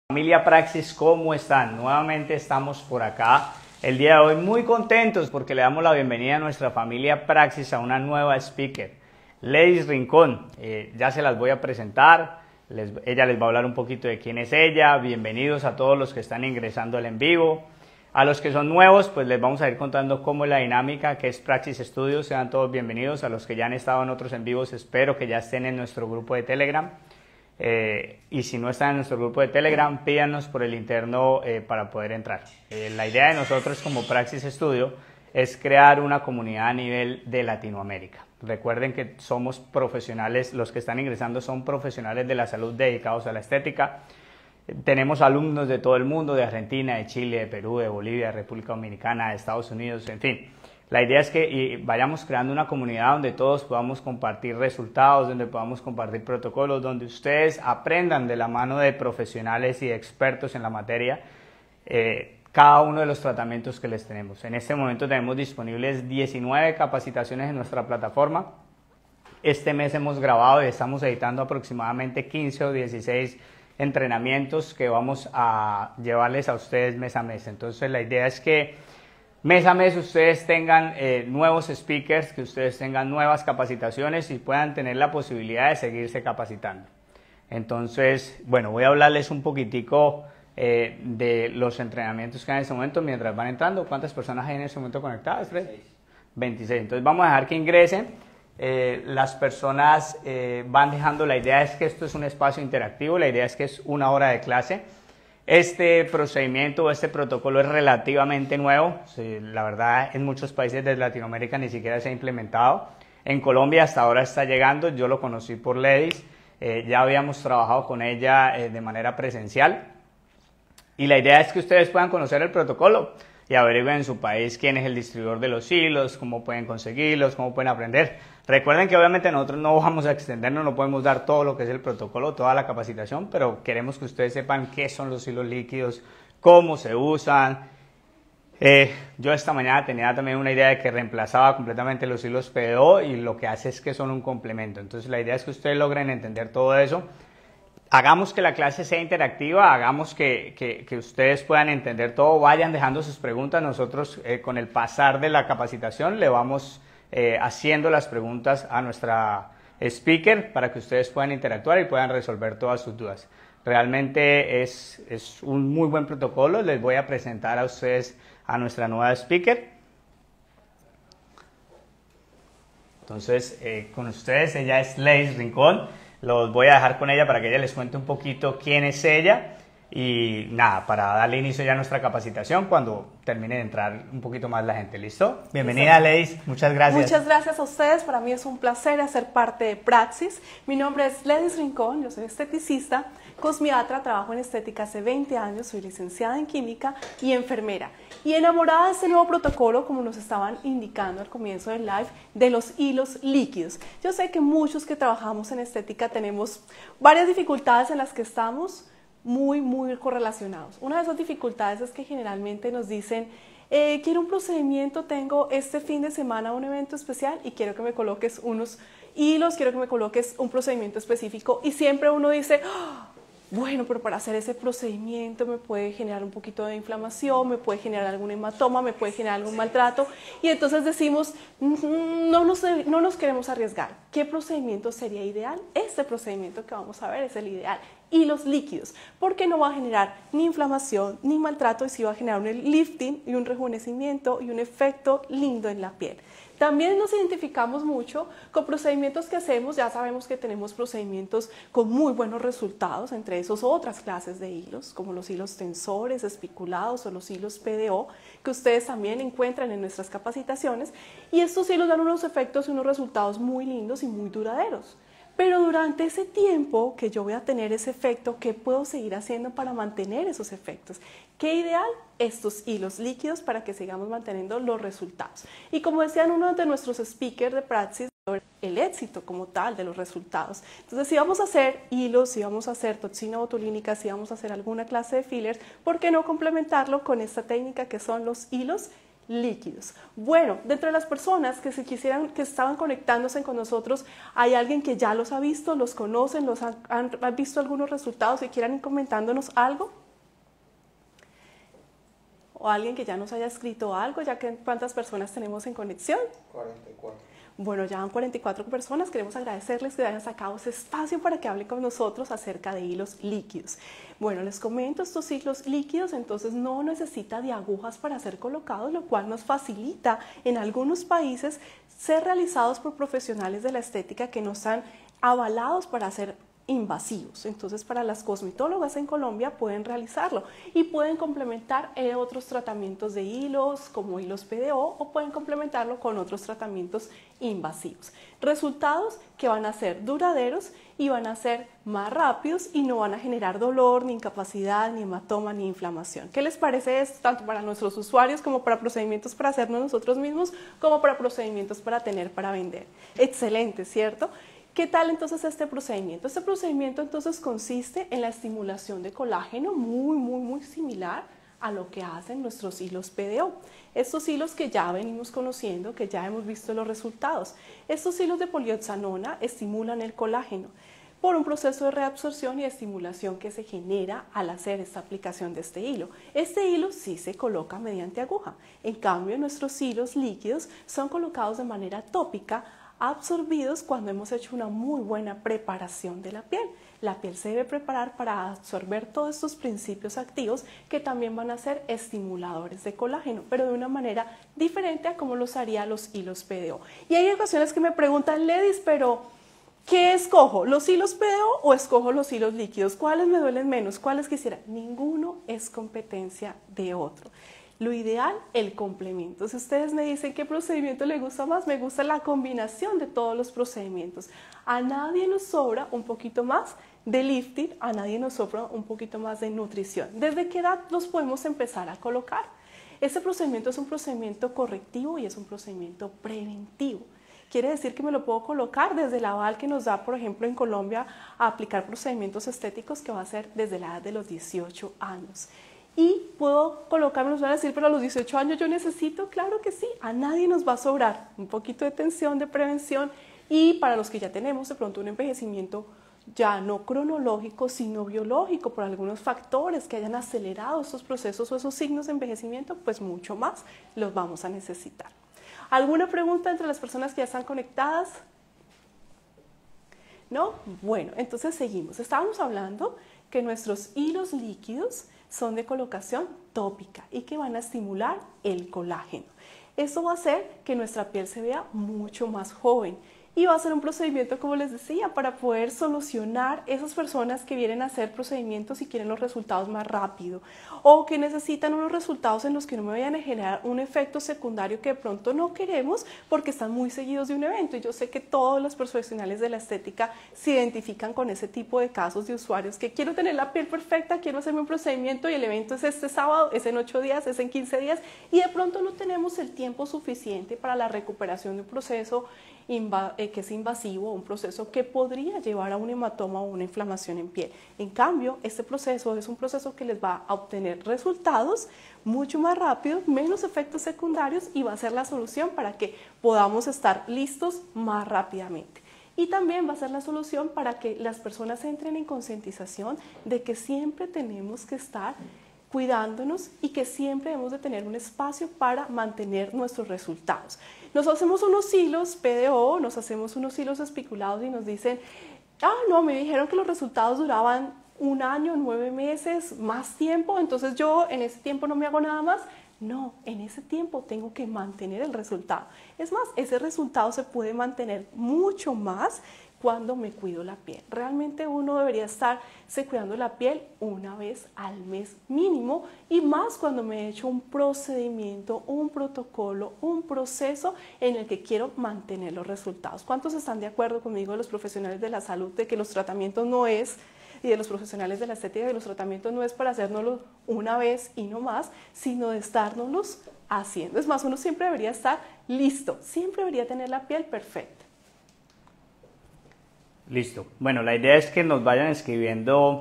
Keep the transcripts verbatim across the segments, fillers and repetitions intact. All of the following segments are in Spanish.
Familia Praxis, ¿cómo están? Nuevamente estamos por acá el día de hoy muy contentos porque le damos la bienvenida a nuestra familia Praxis a una nueva speaker, Ledis Rincón. Eh, ya se las voy a presentar, les, ella les va a hablar un poquito de quién es ella. Bienvenidos a todos los que están ingresando al en vivo. A los que son nuevos, pues les vamos a ir contando cómo es la dinámica que es Praxis Studios. Sean todos bienvenidos. A los que ya han estado en otros en vivos, espero que ya estén en nuestro grupo de Telegram. Eh, y si no están en nuestro grupo de Telegram, pídanos por el interno eh, para poder entrar. Eh, la idea de nosotros como Praxis Studio es crear una comunidad a nivel de Latinoamérica. Recuerden que somos profesionales, los que están ingresando son profesionales de la salud dedicados a la estética. Tenemos alumnos de todo el mundo, de Argentina, de Chile, de Perú, de Bolivia, de República Dominicana, de Estados Unidos, en fin. La idea es que vayamos creando una comunidad donde todos podamos compartir resultados, donde podamos compartir protocolos, donde ustedes aprendan de la mano de profesionales y expertos en la materia eh, cada uno de los tratamientos que les tenemos. En este momento tenemos disponibles diecinueve capacitaciones en nuestra plataforma. Este mes hemos grabado y estamos editando aproximadamente quince o dieciséis entrenamientos que vamos a llevarles a ustedes mes a mes. Entonces la idea es que mes a mes ustedes tengan eh, nuevos speakers, que ustedes tengan nuevas capacitaciones y puedan tener la posibilidad de seguirse capacitando. Entonces, bueno, voy a hablarles un poquitico eh, de los entrenamientos que hay en este momento mientras van entrando. ¿Cuántas personas hay en este momento conectadas, Fred? veintiséis. Entonces vamos a dejar que ingresen. Eh, las personas eh, van dejando, la idea es que esto es un espacio interactivo, la idea es que es una hora de clase. Este procedimiento, este protocolo es relativamente nuevo, sí, la verdad en muchos países de Latinoamérica ni siquiera se ha implementado. En Colombia hasta ahora está llegando, yo lo conocí por Ledis, eh, ya habíamos trabajado con ella eh, de manera presencial y la idea es que ustedes puedan conocer el protocolo y averigüen en su país quién es el distribuidor de los hilos, cómo pueden conseguirlos, cómo pueden aprender. Recuerden que obviamente nosotros no vamos a extendernos, no podemos dar todo lo que es el protocolo, toda la capacitación, pero queremos que ustedes sepan qué son los hilos líquidos, cómo se usan. Eh, yo esta mañana tenía también una idea de que reemplazaba completamente los hilos P D O y lo que hace es que son un complemento. Entonces la idea es que ustedes logren entender todo eso. Hagamos que la clase sea interactiva, hagamos que, que, que ustedes puedan entender todo, vayan dejando sus preguntas. Nosotros eh, con el pasar de la capacitación le vamos eh, haciendo las preguntas a nuestra speaker para que ustedes puedan interactuar y puedan resolver todas sus dudas. Realmente es, es un muy buen protocolo. Les voy a presentar a ustedes a nuestra nueva speaker. Entonces, eh, con ustedes, ella es Ledis Rincón. Los voy a dejar con ella para que ella les cuente un poquito quién es ella y nada, para darle inicio ya a nuestra capacitación cuando termine de entrar un poquito más la gente. ¿Listo? Bienvenida, Ledis. Muchas gracias. Muchas gracias a ustedes. Para mí es un placer hacer parte de Praxis. Mi nombre es Ledis Rincón, yo soy esteticista, cosmiatra, trabajo en estética hace veinte años, soy licenciada en química y enfermera. Y enamorada de este nuevo protocolo, como nos estaban indicando al comienzo del live, de los hilos líquidos. Yo sé que muchos que trabajamos en estética tenemos varias dificultades en las que estamos muy, muy correlacionados. Una de esas dificultades es que generalmente nos dicen, eh, quiero un procedimiento, tengo este fin de semana un evento especial y quiero que me coloques unos hilos, quiero que me coloques un procedimiento específico y siempre uno dice, ¡oh! Bueno, pero para hacer ese procedimiento me puede generar un poquito de inflamación, me puede generar algún hematoma, me puede generar algún maltrato y entonces decimos, no nos, no nos queremos arriesgar. ¿Qué procedimiento sería ideal? Este procedimiento que vamos a ver es el ideal. Hilos líquidos, porque no va a generar ni inflamación ni maltrato y sí va a generar un lifting y un rejuvenecimiento y un efecto lindo en la piel. También nos identificamos mucho con procedimientos que hacemos, ya sabemos que tenemos procedimientos con muy buenos resultados, entre esos otras clases de hilos, como los hilos tensores, espiculados o los hilos P D O, que ustedes también encuentran en nuestras capacitaciones, y estos hilos dan unos efectos y unos resultados muy lindos y muy duraderos. Pero durante ese tiempo que yo voy a tener ese efecto, ¿qué puedo seguir haciendo para mantener esos efectos? ¿Qué ideal? Estos hilos líquidos para que sigamos manteniendo los resultados. Y como decían uno de nuestros speakers de Praxis, el éxito como tal de los resultados. Entonces, si vamos a hacer hilos, si vamos a hacer toxina botulínica, si vamos a hacer alguna clase de fillers, ¿por qué no complementarlo con esta técnica que son los hilos líquidos. Bueno, dentro de las personas que se quisieran, que estaban conectándose con nosotros, ¿hay alguien que ya los ha visto, los conocen, los han, han, han visto algunos resultados y quieran ir comentándonos algo? ¿O alguien que ya nos haya escrito algo? Ya que ¿cuántas personas tenemos en conexión? cuarenta y cuatro. Bueno, ya van cuarenta y cuatro personas. Queremos agradecerles que hayan sacado ese espacio para que hablen con nosotros acerca de hilos líquidos. Bueno, les comento, estos hilos líquidos entonces no necesita de agujas para ser colocados, lo cual nos facilita en algunos países ser realizados por profesionales de la estética que nos han avalados para hacer invasivos. Entonces, para las cosmetólogas en Colombia pueden realizarlo y pueden complementar eh, otros tratamientos de hilos como hilos P D O o pueden complementarlo con otros tratamientos invasivos. Resultados que van a ser duraderos y van a ser más rápidos y no van a generar dolor, ni incapacidad, ni hematoma, ni inflamación. ¿Qué les parece esto? Tanto para nuestros usuarios como para procedimientos para hacernos nosotros mismos, como para procedimientos para tener, para vender. Excelente, ¿cierto? ¿Qué tal entonces este procedimiento? Este procedimiento entonces consiste en la estimulación de colágeno muy, muy, muy similar a lo que hacen nuestros hilos P D O. Estos hilos que ya venimos conociendo, que ya hemos visto los resultados. Estos hilos de polioxanona estimulan el colágeno por un proceso de reabsorción y estimulación que se genera al hacer esta aplicación de este hilo. Este hilo sí se coloca mediante aguja. En cambio, nuestros hilos líquidos son colocados de manera tópica, absorbidos cuando hemos hecho una muy buena preparación de la piel. La piel se debe preparar para absorber todos estos principios activos que también van a ser estimuladores de colágeno, pero de una manera diferente a como los haría los hilos P D O. Y hay ocasiones que me preguntan, Ledis, pero ¿qué escojo? ¿Los hilos P D O o escojo los hilos líquidos? ¿Cuáles me duelen menos? ¿Cuáles quisiera? Ninguno es competencia de otro. Lo ideal, el complemento. Si ustedes me dicen qué procedimiento les gusta más, me gusta la combinación de todos los procedimientos. A nadie nos sobra un poquito más de lifting, a nadie nos sobra un poquito más de nutrición. ¿Desde qué edad los podemos empezar a colocar? Este procedimiento es un procedimiento correctivo y es un procedimiento preventivo. Quiere decir que me lo puedo colocar desde el aval que nos da, por ejemplo, en Colombia, a aplicar procedimientos estéticos, que va a ser desde la edad de los dieciocho años. Y puedo colocarme, nos van a decir, pero a los dieciocho años yo necesito, claro que sí, a nadie nos va a sobrar un poquito de tensión, de prevención, y para los que ya tenemos de pronto un envejecimiento ya no cronológico, sino biológico, por algunos factores que hayan acelerado estos procesos o esos signos de envejecimiento, pues mucho más los vamos a necesitar. ¿Alguna pregunta entre las personas que ya están conectadas? ¿No? Bueno, entonces seguimos. Estábamos hablando que nuestros hilos líquidos son de colocación tópica y que van a estimular el colágeno. Esto va a hacer que nuestra piel se vea mucho más joven y va a ser un procedimiento, como les decía, para poder solucionar esas personas que vienen a hacer procedimientos y quieren los resultados más rápido o que necesitan unos resultados en los que no me vayan a generar un efecto secundario que de pronto no queremos porque están muy seguidos de un evento. Y yo sé que todos los profesionales de la estética se identifican con ese tipo de casos de usuarios que quiero tener la piel perfecta, quiero hacerme un procedimiento y el evento es este sábado, es en ocho días, es en quince días y de pronto no tenemos el tiempo suficiente para la recuperación de un proceso que es invasivo, un proceso que podría llevar a un hematoma o una inflamación en piel. En cambio, este proceso es un proceso que les va a obtener resultados mucho más rápido, menos efectos secundarios y va a ser la solución para que podamos estar listos más rápidamente. Y también va a ser la solución para que las personas entren en concientización de que siempre tenemos que estar cuidándonos y que siempre debemos de tener un espacio para mantener nuestros resultados. Nos hacemos unos hilos P D O, nos hacemos unos hilos espiculados y nos dicen, ah, no, me dijeron que los resultados duraban un año, nueve meses, más tiempo, entonces yo en ese tiempo no me hago nada más. No, en ese tiempo tengo que mantener el resultado. Es más, ese resultado se puede mantener mucho más cuando me cuido la piel. Realmente uno debería estarse cuidando la piel una vez al mes mínimo y más cuando me he hecho un procedimiento, un protocolo, un proceso en el que quiero mantener los resultados. ¿Cuántos están de acuerdo conmigo de los profesionales de la salud de que los tratamientos no es, y de los profesionales de la estética, de los tratamientos no es para hacérnoslos una vez y no más, sino de estárnoslos haciendo? Es más, uno siempre debería estar listo, siempre debería tener la piel perfecta. Listo. Bueno, la idea es que nos vayan escribiendo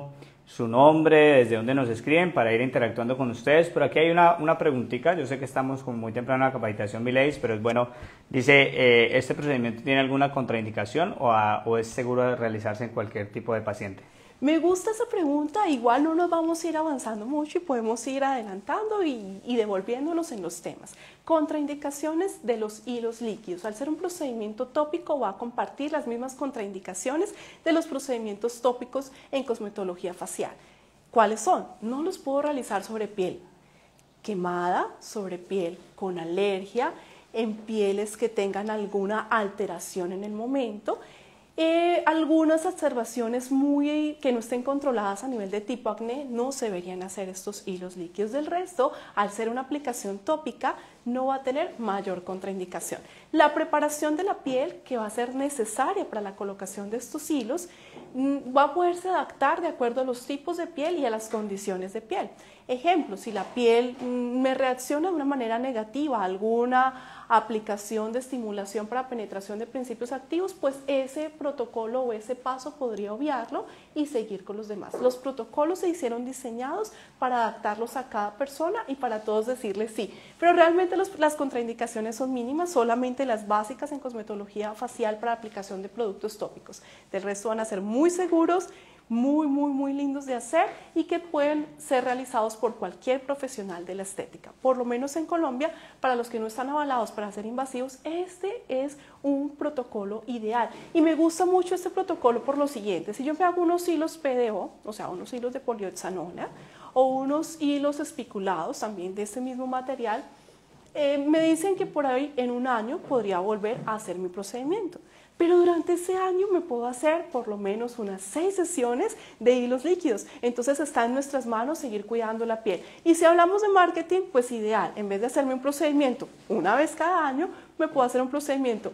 su nombre, desde dónde nos escriben para ir interactuando con ustedes. Pero aquí hay una, una preguntita, yo sé que estamos como muy temprano en la capacitación, mi ladies, pero es bueno, dice, eh, ¿este procedimiento tiene alguna contraindicación o, a, o es seguro de realizarse en cualquier tipo de paciente? Me gusta esa pregunta, igual no nos vamos a ir avanzando mucho y podemos ir adelantando y, y devolviéndonos en los temas. Contraindicaciones de los hilos líquidos. Al ser un procedimiento tópico va a compartir las mismas contraindicaciones de los procedimientos tópicos en cosmetología facial. ¿Cuáles son? No los puedo realizar sobre piel quemada, sobre piel con alergia, en pieles que tengan alguna alteración en el momento. Eh, algunas observaciones muy, que no estén controladas a nivel de tipo acné no se deberían hacer estos hilos líquidos. Del resto, al ser una aplicación tópica, no va a tener mayor contraindicación. La preparación de la piel que va a ser necesaria para la colocación de estos hilos va a poderse adaptar de acuerdo a los tipos de piel y a las condiciones de piel. Ejemplo, si la piel me reacciona de una manera negativa a alguna aplicación de estimulación para penetración de principios activos, pues ese protocolo o ese paso podría obviarlo y seguir con los demás. Los protocolos se hicieron diseñados para adaptarlos a cada persona y para todos decirles sí, pero realmente los, las contraindicaciones son mínimas, solamente las básicas en cosmetología facial para aplicación de productos tópicos. Del resto van a ser muy seguros, muy, muy, muy lindos de hacer y que pueden ser realizados por cualquier profesional de la estética. Por lo menos en Colombia, para los que no están avalados para ser invasivos, este es un protocolo ideal. Y me gusta mucho este protocolo por lo siguiente. Si yo me hago unos hilos P D O, o sea, unos hilos de polioxanona, o unos hilos espiculados también de este mismo material, eh, me dicen que por ahí en un año podría volver a hacer mi procedimiento. Pero durante ese año me puedo hacer por lo menos unas seis sesiones de hilos líquidos. Entonces está en nuestras manos seguir cuidando la piel. Y si hablamos de marketing, pues ideal. En vez de hacerme un procedimiento una vez cada año, me puedo hacer un procedimiento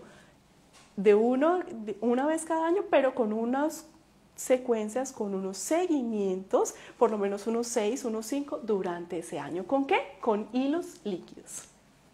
de, uno, de una vez cada año, pero con unas secuencias, con unos seguimientos, por lo menos unos seis, unos cinco durante ese año. ¿Con qué? Con hilos líquidos.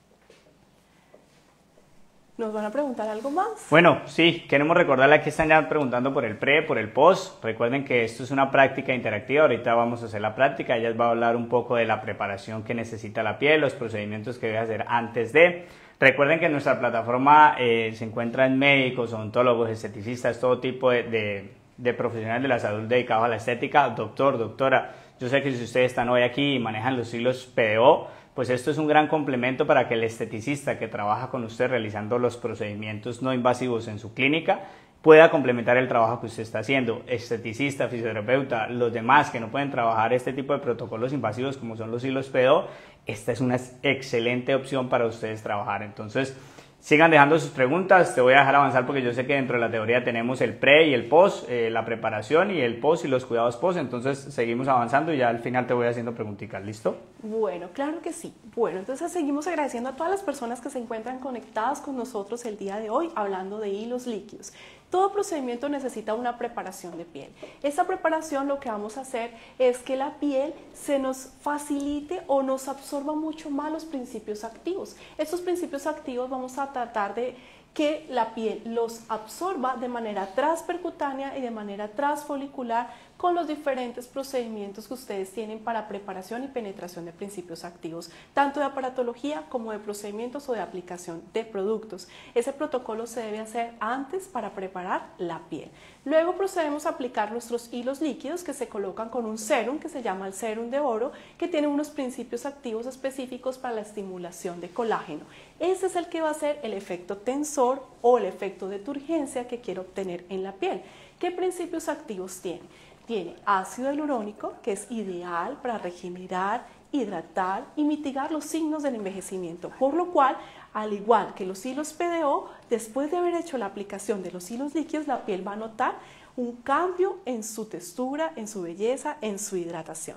¿Nos van a preguntar algo más? Bueno, sí, queremos recordarle que están ya preguntando por el pre, por el post. Recuerden que esto es una práctica interactiva, ahorita vamos a hacer la práctica, ella va a hablar un poco de la preparación que necesita la piel, los procedimientos que debe hacer antes de. Recuerden que en nuestra plataforma eh, se encuentran médicos, odontólogos, esteticistas, todo tipo de, de, de profesionales de la salud dedicados a la estética. Doctor, doctora, yo sé que si ustedes están hoy aquí y manejan los hilos P D O, pues esto es un gran complemento para que el esteticista que trabaja con usted realizando los procedimientos no invasivos en su clínica pueda complementar el trabajo que usted está haciendo. Esteticista, fisioterapeuta, los demás que no pueden trabajar este tipo de protocolos invasivos como son los hilos P D O, esta es una excelente opción para ustedes trabajar. Entonces, sigan dejando sus preguntas, te voy a dejar avanzar porque yo sé que dentro de la teoría tenemos el pre y el post, eh, la preparación y el post y los cuidados post, entonces seguimos avanzando y ya al final te voy haciendo preguntitas, ¿listo? Bueno, claro que sí. Bueno, entonces seguimos agradeciendo a todas las personas que se encuentran conectadas con nosotros el día de hoy hablando de hilos líquidos. Todo procedimiento necesita una preparación de piel. Esta preparación lo que vamos a hacer es que la piel se nos facilite o nos absorba mucho más los principios activos. Estos principios activos vamos a tratar de que la piel los absorba de manera transpercutánea y de manera transfolicular con los diferentes procedimientos que ustedes tienen para preparación y penetración de principios activos, tanto de aparatología como de procedimientos o de aplicación de productos. Ese protocolo se debe hacer antes para preparar la piel. Luego procedemos a aplicar nuestros hilos líquidos que se colocan con un sérum que se llama el sérum de oro, que tiene unos principios activos específicos para la estimulación de colágeno. Ese es el que va a ser el efecto tensor o el efecto de turgencia que quiero obtener en la piel. ¿Qué principios activos tiene? Tiene ácido hialurónico, que es ideal para regenerar, hidratar y mitigar los signos del envejecimiento, por lo cual, al igual que los hilos P D O, después de haber hecho la aplicación de los hilos líquidos, la piel va a notar un cambio en su textura, en su belleza, en su hidratación.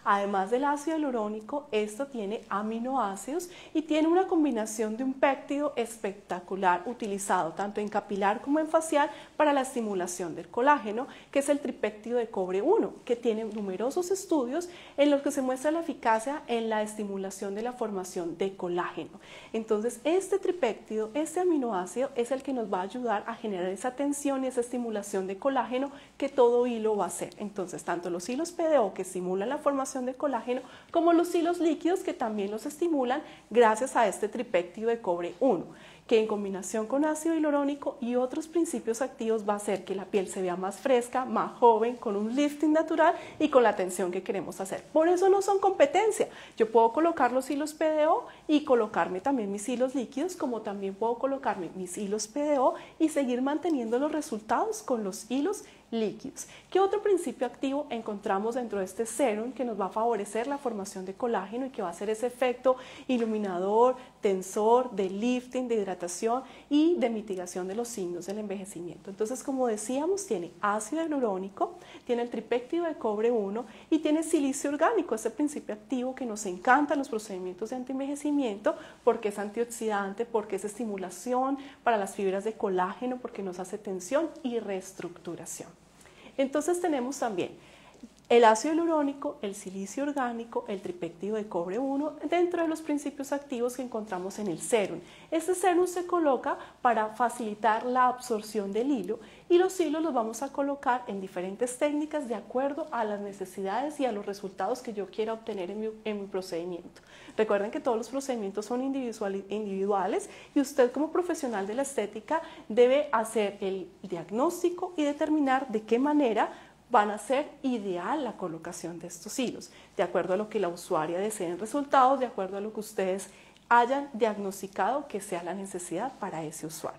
Además del ácido hialurónico, esto tiene aminoácidos y tiene una combinación de un péptido espectacular utilizado tanto en capilar como en facial para la estimulación del colágeno, que es el tripéptido de cobre uno, que tiene numerosos estudios en los que se muestra la eficacia en la estimulación de la formación de colágeno. Entonces, este tripéptido, este aminoácido, es el que nos va a ayudar a generar esa tensión y esa estimulación de colágeno que todo hilo va a hacer. Entonces, tanto los hilos P D O que estimulan la formación de colágeno, como los hilos líquidos que también los estimulan gracias a este tripéptido de cobre uno, que en combinación con ácido hialurónico y otros principios activos va a hacer que la piel se vea más fresca, más joven, con un lifting natural y con la tensión que queremos hacer. Por eso no son competencia. Yo puedo colocar los hilos P D O y colocarme también mis hilos líquidos, como también puedo colocarme mis hilos P D O y seguir manteniendo los resultados con los hilos líquidos. ¿Qué otro principio activo encontramos dentro de este serum que nos va a favorecer la formación de colágeno y que va a hacer ese efecto iluminador, tensor, de lifting, de hidratación y de mitigación de los signos del envejecimiento? Entonces, como decíamos, tiene ácido hialurónico, tiene el tripéptido de cobre uno y tiene silicio orgánico, ese principio activo que nos encanta en los procedimientos de antienvejecimiento porque es antioxidante, porque es estimulación para las fibras de colágeno, porque nos hace tensión y reestructuración. Entonces tenemos también el ácido hialurónico, el silicio orgánico, el tripéptido de cobre uno dentro de los principios activos que encontramos en el serum. Este serum se coloca para facilitar la absorción del hilo y los hilos los vamos a colocar en diferentes técnicas de acuerdo a las necesidades y a los resultados que yo quiera obtener en mi, en mi procedimiento. Recuerden que todos los procedimientos son individuales y usted como profesional de la estética debe hacer el diagnóstico y determinar de qué manera van a ser ideal la colocación de estos hilos, de acuerdo a lo que la usuaria desee en resultados, de acuerdo a lo que ustedes hayan diagnosticado que sea la necesidad para ese usuario.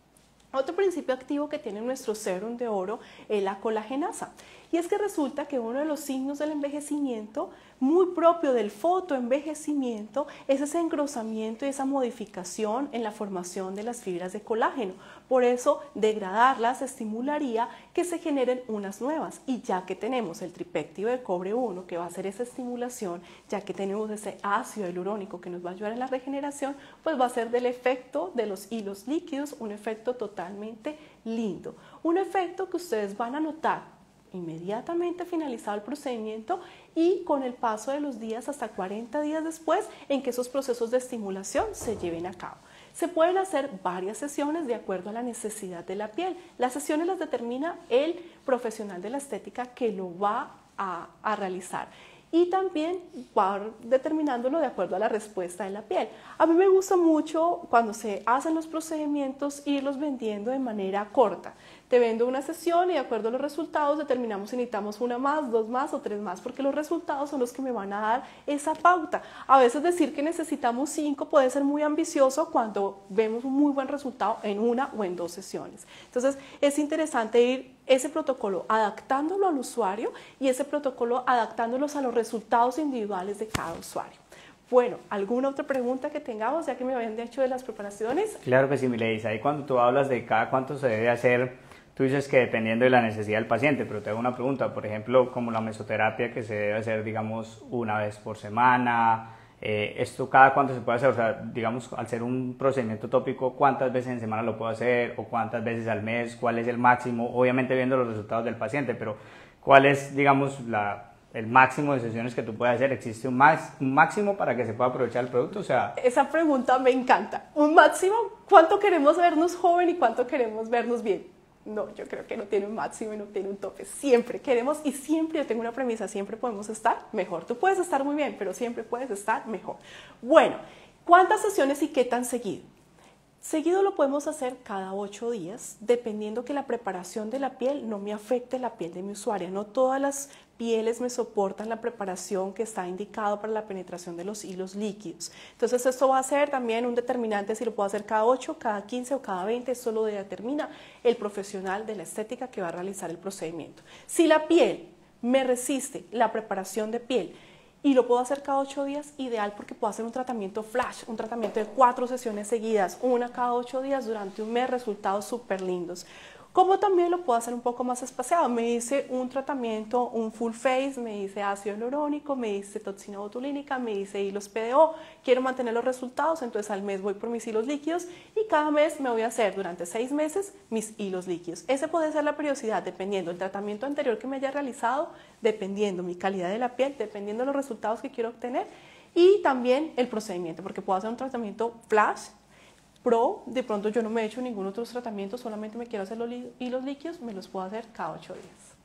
Otro principio activo que tiene nuestro serum de oro es la colagenasa. Y es que resulta que uno de los signos del envejecimiento, muy propio del fotoenvejecimiento, es ese engrosamiento y esa modificación en la formación de las fibras de colágeno. Por eso, degradarlas estimularía que se generen unas nuevas. Y ya que tenemos el tripéptido de cobre uno, que va a hacer esa estimulación, ya que tenemos ese ácido hialurónico que nos va a ayudar en la regeneración, pues va a ser del efecto de los hilos líquidos un efecto totalmente lindo. Un efecto que ustedes van a notar inmediatamente finalizado el procedimiento y con el paso de los días hasta cuarenta días después en que esos procesos de estimulación se lleven a cabo. Se pueden hacer varias sesiones de acuerdo a la necesidad de la piel. Las sesiones las determina el profesional de la estética que lo va a, a realizar. Y también va determinándolo de acuerdo a la respuesta de la piel. A mí me gusta mucho cuando se hacen los procedimientos irlos vendiendo de manera corta. Te vendo una sesión y de acuerdo a los resultados determinamos si necesitamos una más, dos más o tres más, porque los resultados son los que me van a dar esa pauta. A veces decir que necesitamos cinco puede ser muy ambicioso cuando vemos un muy buen resultado en una o en dos sesiones. Entonces es interesante ir ese protocolo adaptándolo al usuario y ese protocolo adaptándolos a los resultados individuales de cada usuario. Bueno, ¿alguna otra pregunta que tengamos ya que me habían dicho de las preparaciones? Claro que sí, Mileis. Ahí cuando tú hablas de cada cuánto se debe hacer, tú dices que dependiendo de la necesidad del paciente, pero te hago una pregunta, por ejemplo, como la mesoterapia que se debe hacer, digamos, una vez por semana, eh, ¿esto cada cuánto se puede hacer? O sea, digamos, al ser un procedimiento tópico, ¿cuántas veces en semana lo puedo hacer o cuántas veces al mes? ¿Cuál es el máximo? Obviamente viendo los resultados del paciente, pero ¿cuál es, digamos, la... el máximo de sesiones que tú puedes hacer? ¿Existe un, max, un máximo para que se pueda aprovechar el producto? O sea, esa pregunta me encanta. ¿Un máximo? ¿Cuánto queremos vernos joven y cuánto queremos vernos bien? No, yo creo que no tiene un máximo y no tiene un tope. Siempre queremos y siempre, yo tengo una premisa, siempre podemos estar mejor. Tú puedes estar muy bien, pero siempre puedes estar mejor. Bueno, ¿cuántas sesiones y qué tan seguido? Seguido lo podemos hacer cada ocho días, dependiendo que la preparación de la piel no me afecte la piel de mi usuaria. No todas las pieles me soportan la preparación que está indicado para la penetración de los hilos líquidos. Entonces esto va a ser también un determinante si lo puedo hacer cada ocho, cada quince o cada veinte. Esto lo determina el profesional de la estética que va a realizar el procedimiento. Si la piel me resiste la preparación de piel, y lo puedo hacer cada ocho días, ideal porque puedo hacer un tratamiento flash, un tratamiento de cuatro sesiones seguidas, una cada ocho días durante un mes, resultados súper lindos. Como también lo puedo hacer un poco más espaciado. Me hice un tratamiento, un full face, me hice ácido hialurónico, me hice toxina botulínica, me hice hilos P D O. Quiero mantener los resultados, entonces al mes voy por mis hilos líquidos y cada mes me voy a hacer durante seis meses mis hilos líquidos. Ese puede ser la periodicidad dependiendo del tratamiento anterior que me haya realizado, dependiendo mi calidad de la piel, dependiendo de los resultados que quiero obtener y también el procedimiento, porque puedo hacer un tratamiento flash, pro, de pronto yo no me he hecho ningún otro tratamiento, solamente me quiero hacer los hilos líquidos, me los puedo hacer cada ocho días.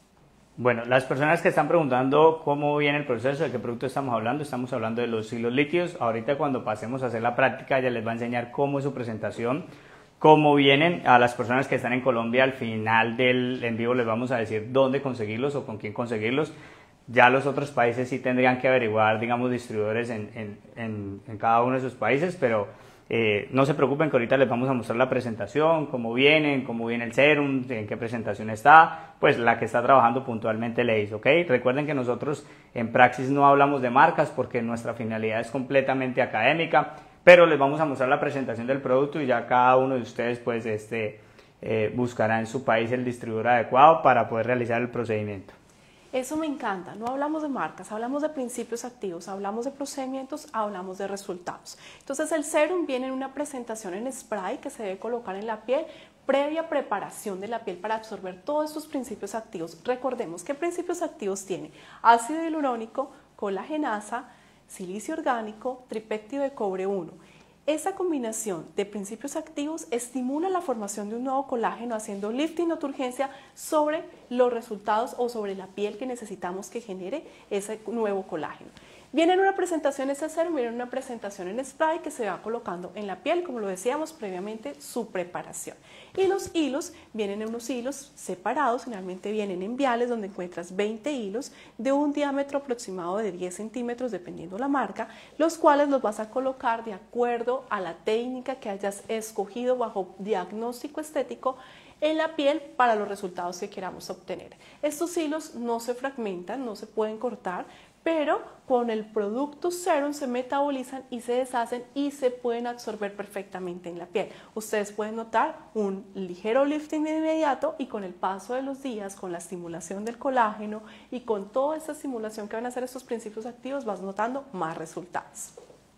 Bueno, las personas que están preguntando cómo viene el proceso, de qué producto estamos hablando, estamos hablando de los hilos líquidos. Ahorita cuando pasemos a hacer la práctica, ella les va a enseñar cómo es su presentación, cómo vienen. A las personas que están en Colombia, al final del en vivo les vamos a decir dónde conseguirlos o con quién conseguirlos. Ya los otros países sí tendrían que averiguar, digamos, distribuidores en, en, en, en cada uno de sus países, pero Eh, no se preocupen que ahorita les vamos a mostrar la presentación, cómo vienen, cómo viene el serum, en qué presentación está, pues la que está trabajando puntualmente Ladys, ¿ok? Recuerden que nosotros en Praxis no hablamos de marcas porque nuestra finalidad es completamente académica, pero les vamos a mostrar la presentación del producto y ya cada uno de ustedes pues este, eh, buscará en su país el distribuidor adecuado para poder realizar el procedimiento. Eso me encanta, no hablamos de marcas, hablamos de principios activos, hablamos de procedimientos, hablamos de resultados. Entonces el serum viene en una presentación en spray que se debe colocar en la piel previa preparación de la piel para absorber todos estos principios activos. Recordemos qué principios activos tiene: ácido hialurónico, colagenasa, silicio orgánico, tripéptido de cobre uno. Esa combinación de principios activos estimula la formación de un nuevo colágeno haciendo lifting o turgencia sobre los resultados o sobre la piel que necesitamos que genere ese nuevo colágeno. Viene en una presentación ese serum, viene en una presentación en spray que se va colocando en la piel, como lo decíamos previamente, su preparación. Y los hilos vienen en unos hilos separados, generalmente vienen en viales donde encuentras veinte hilos de un diámetro aproximado de diez centímetros, dependiendo la marca, los cuales los vas a colocar de acuerdo a la técnica que hayas escogido bajo diagnóstico estético en la piel para los resultados que queramos obtener. Estos hilos no se fragmentan, no se pueden cortar, pero con el producto serum se metabolizan y se deshacen y se pueden absorber perfectamente en la piel. Ustedes pueden notar un ligero lifting de inmediato y con el paso de los días, con la estimulación del colágeno y con toda esta estimulación que van a hacer estos principios activos, vas notando más resultados.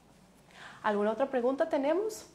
¿Alguna otra pregunta tenemos?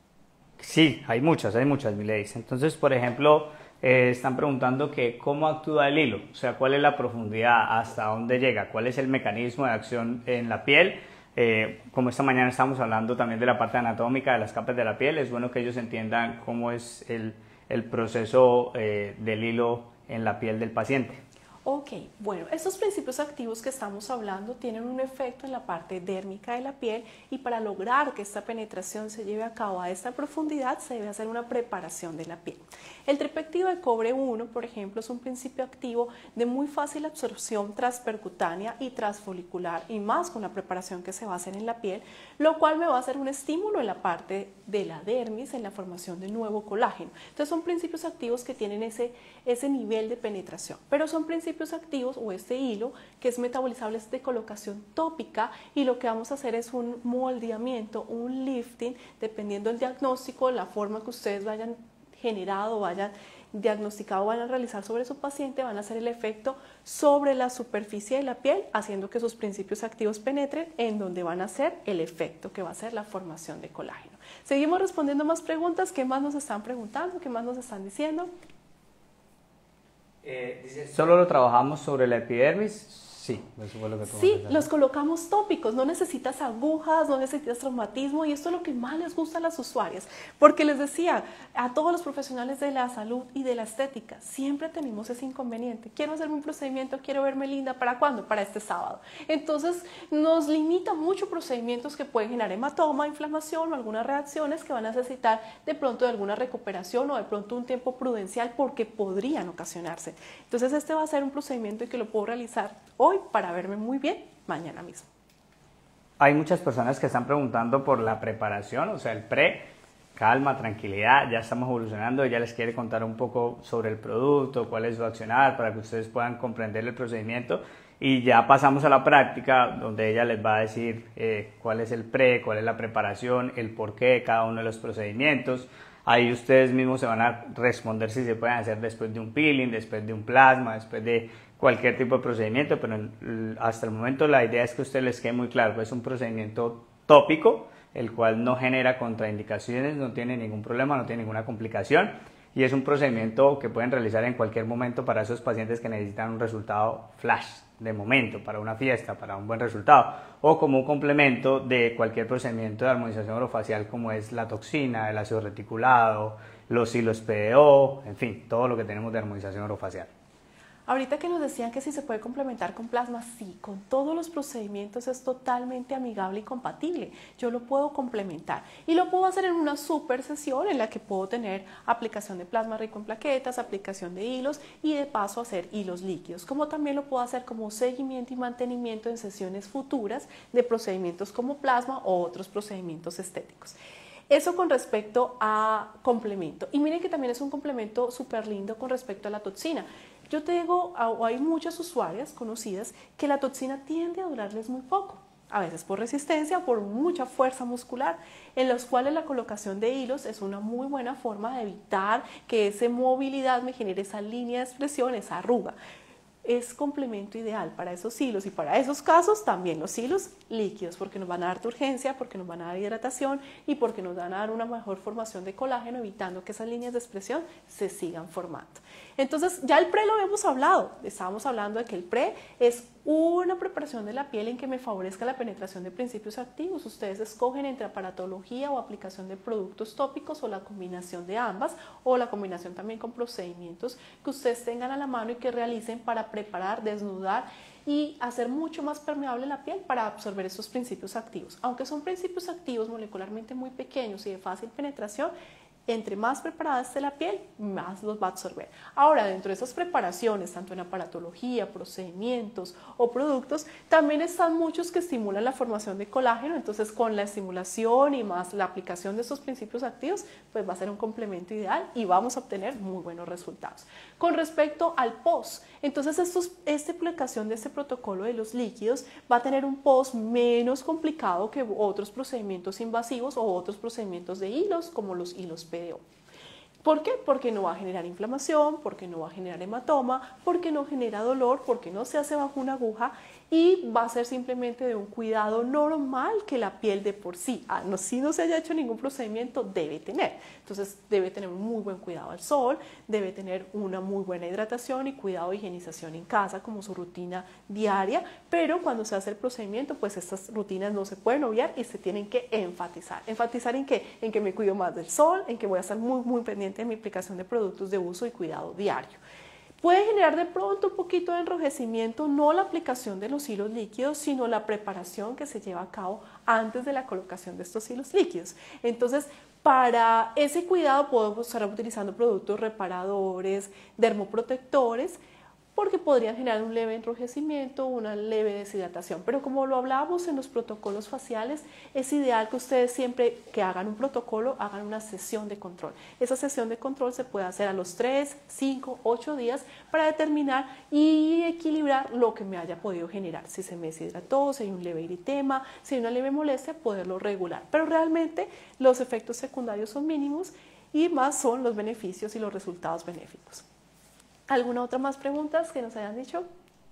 Sí, hay muchas, hay muchas, mi ladies. Entonces, por ejemplo, eh, están preguntando que cómo actúa el hilo, o sea, cuál es la profundidad, hasta dónde llega, cuál es el mecanismo de acción en la piel. Eh, como esta mañana estamos hablando también de la parte anatómica de las capas de la piel, es bueno que ellos entiendan cómo es el, el proceso eh, del hilo en la piel del paciente. Ok, bueno, estos principios activos que estamos hablando tienen un efecto en la parte dérmica de la piel y para lograr que esta penetración se lleve a cabo a esta profundidad se debe hacer una preparación de la piel. El tripéptido de cobre uno, por ejemplo, es un principio activo de muy fácil absorción transpercutánea y transfolicular y más con la preparación que se va a hacer en la piel, lo cual me va a hacer un estímulo en la parte de la dermis en la formación de nuevo colágeno. Entonces son principios activos que tienen ese, ese nivel de penetración, pero son principios activos o este hilo que es metabolizable es de colocación tópica y lo que vamos a hacer es un moldeamiento, un lifting, dependiendo del diagnóstico, la forma que ustedes vayan generado, vayan diagnosticado, van a realizar sobre su paciente, van a hacer el efecto sobre la superficie de la piel, haciendo que sus principios activos penetren en donde van a hacer el efecto que va a ser la formación de colágeno. Seguimos respondiendo más preguntas. ¿Qué más nos están preguntando? ¿Qué más nos están diciendo? Eh, dice, ¿solo lo trabajamos sobre la epidermis? Sí, eso fue lo que sí, los colocamos tópicos, no necesitas agujas, no necesitas traumatismo y esto es lo que más les gusta a las usuarias, porque les decía, a todos los profesionales de la salud y de la estética, siempre tenemos ese inconveniente, quiero hacerme un procedimiento, quiero verme linda, ¿para cuándo? Para este sábado. Entonces nos limita mucho procedimientos que pueden generar hematoma, inflamación o algunas reacciones que van a necesitar de pronto de alguna recuperación o de pronto un tiempo prudencial porque podrían ocasionarse. Entonces este va a ser un procedimiento que lo puedo realizar hoy para verme muy bien mañana mismo. Hay muchas personas que están preguntando por la preparación, o sea, el pre, calma, tranquilidad, ya estamos evolucionando, ella les quiere contar un poco sobre el producto, cuál es su accionar, para que ustedes puedan comprender el procedimiento y ya pasamos a la práctica donde ella les va a decir eh, cuál es el pre, cuál es la preparación, el porqué de cada uno de los procedimientos. Ahí ustedes mismos se van a responder si se pueden hacer después de un peeling, después de un plasma, después de cualquier tipo de procedimiento, pero hasta el momento la idea es que a ustedes les quede muy claro, pues es un procedimiento tópico, el cual no genera contraindicaciones, no tiene ningún problema, no tiene ninguna complicación y es un procedimiento que pueden realizar en cualquier momento para esos pacientes que necesitan un resultado flash, de momento, para una fiesta, para un buen resultado, o como un complemento de cualquier procedimiento de armonización orofacial como es la toxina, el ácido reticulado, los hilos P D O, en fin, todo lo que tenemos de armonización orofacial. Ahorita que nos decían que si se puede complementar con plasma, sí, con todos los procedimientos es totalmente amigable y compatible. Yo lo puedo complementar y lo puedo hacer en una super sesión en la que puedo tener aplicación de plasma rico en plaquetas, aplicación de hilos y de paso hacer hilos líquidos, como también lo puedo hacer como seguimiento y mantenimiento en sesiones futuras de procedimientos como plasma o otros procedimientos estéticos. Eso con respecto a complemento. Y miren que también es un complemento súper lindo con respecto a la toxina. Yo tengo, o hay muchas usuarias conocidas que la toxina tiende a durarles muy poco, a veces por resistencia o por mucha fuerza muscular, en los cuales la colocación de hilos es una muy buena forma de evitar que esa movilidad me genere esa línea de expresión, esa arruga. Es complemento ideal para esos hilos y para esos casos también los hilos líquidos, porque nos van a dar turgencia, porque nos van a dar hidratación y porque nos van a dar una mejor formación de colágeno, evitando que esas líneas de expresión se sigan formando. Entonces ya el pre lo habíamos hablado, estábamos hablando de que el pre es una preparación de la piel en que me favorezca la penetración de principios activos. Ustedes escogen entre aparatología o aplicación de productos tópicos o la combinación de ambas, o la combinación también con procedimientos que ustedes tengan a la mano y que realicen para preparar, desnudar y hacer mucho más permeable la piel para absorber esos principios activos. Aunque son principios activos molecularmente muy pequeños y de fácil penetración, entre más preparada esté la piel, más los va a absorber. Ahora, dentro de esas preparaciones, tanto en aparatología, procedimientos o productos, también están muchos que estimulan la formación de colágeno. Entonces, con la estimulación y más la aplicación de esos principios activos, pues va a ser un complemento ideal y vamos a obtener muy buenos resultados. Con respecto al post, entonces estos, esta aplicación de este protocolo de los líquidos va a tener un post menos complicado que otros procedimientos invasivos o otros procedimientos de hilos, como los hilos P D O. ¿Por qué? Porque no va a generar inflamación, porque no va a generar hematoma, porque no genera dolor, porque no se hace bajo una aguja y va a ser simplemente de un cuidado normal que la piel de por sí, ah, no, si no se haya hecho ningún procedimiento, debe tener. Entonces debe tener un muy buen cuidado al sol, debe tener una muy buena hidratación y cuidado de higienización en casa como su rutina diaria, pero cuando se hace el procedimiento, pues estas rutinas no se pueden obviar y se tienen que enfatizar. ¿Enfatizar en qué? En que me cuido más del sol, en que voy a estar muy, muy pendiente de mi aplicación de productos de uso y cuidado diario. Puede generar de pronto un poquito de enrojecimiento, no la aplicación de los hilos líquidos, sino la preparación que se lleva a cabo antes de la colocación de estos hilos líquidos. Entonces, para ese cuidado podemos estar utilizando productos reparadores, dermoprotectores, porque podrían generar un leve enrojecimiento, una leve deshidratación. Pero como lo hablábamos en los protocolos faciales, es ideal que ustedes siempre que hagan un protocolo, hagan una sesión de control. Esa sesión de control se puede hacer a los tres, cinco, ocho días para determinar y equilibrar lo que me haya podido generar. Si se me deshidrató, si hay un leve eritema, si hay una leve molestia, poderlo regular. Pero realmente los efectos secundarios son mínimos y más son los beneficios y los resultados benéficos. ¿Alguna otra más preguntas que nos hayan dicho?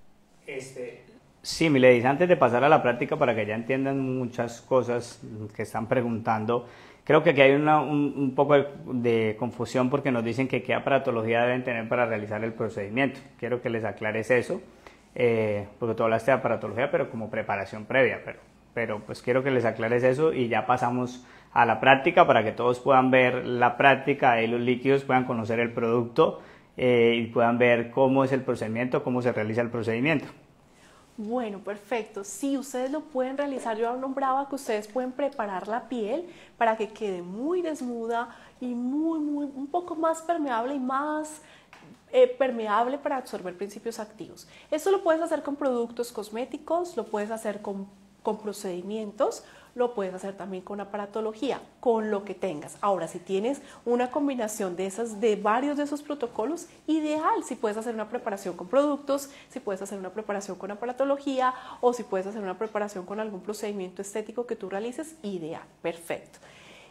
Este, sí, mi ladies, antes de pasar a la práctica para que ya entiendan muchas cosas que están preguntando, creo que aquí hay una, un, un poco de, de confusión porque nos dicen que qué aparatología deben tener para realizar el procedimiento. Quiero que les aclares eso, eh, porque tú hablaste de aparatología, pero como preparación previa, pero, pero pues quiero que les aclares eso y ya pasamos a la práctica para que todos puedan ver la práctica de los líquidos, puedan conocer el producto, Eh, y puedan ver cómo es el procedimiento, cómo se realiza el procedimiento. Bueno, perfecto. Sí, ustedes lo pueden realizar. Yo nombraba que ustedes pueden preparar la piel para que quede muy desnuda y muy, muy, un poco más permeable y más eh, permeable para absorber principios activos. Esto lo puedes hacer con productos cosméticos, lo puedes hacer con, con procedimientos, lo puedes hacer también con aparatología, con lo que tengas. Ahora, si tienes una combinación de esas, de varios de esos protocolos, ideal, si puedes hacer una preparación con productos, si puedes hacer una preparación con aparatología o si puedes hacer una preparación con algún procedimiento estético que tú realices, ideal, perfecto.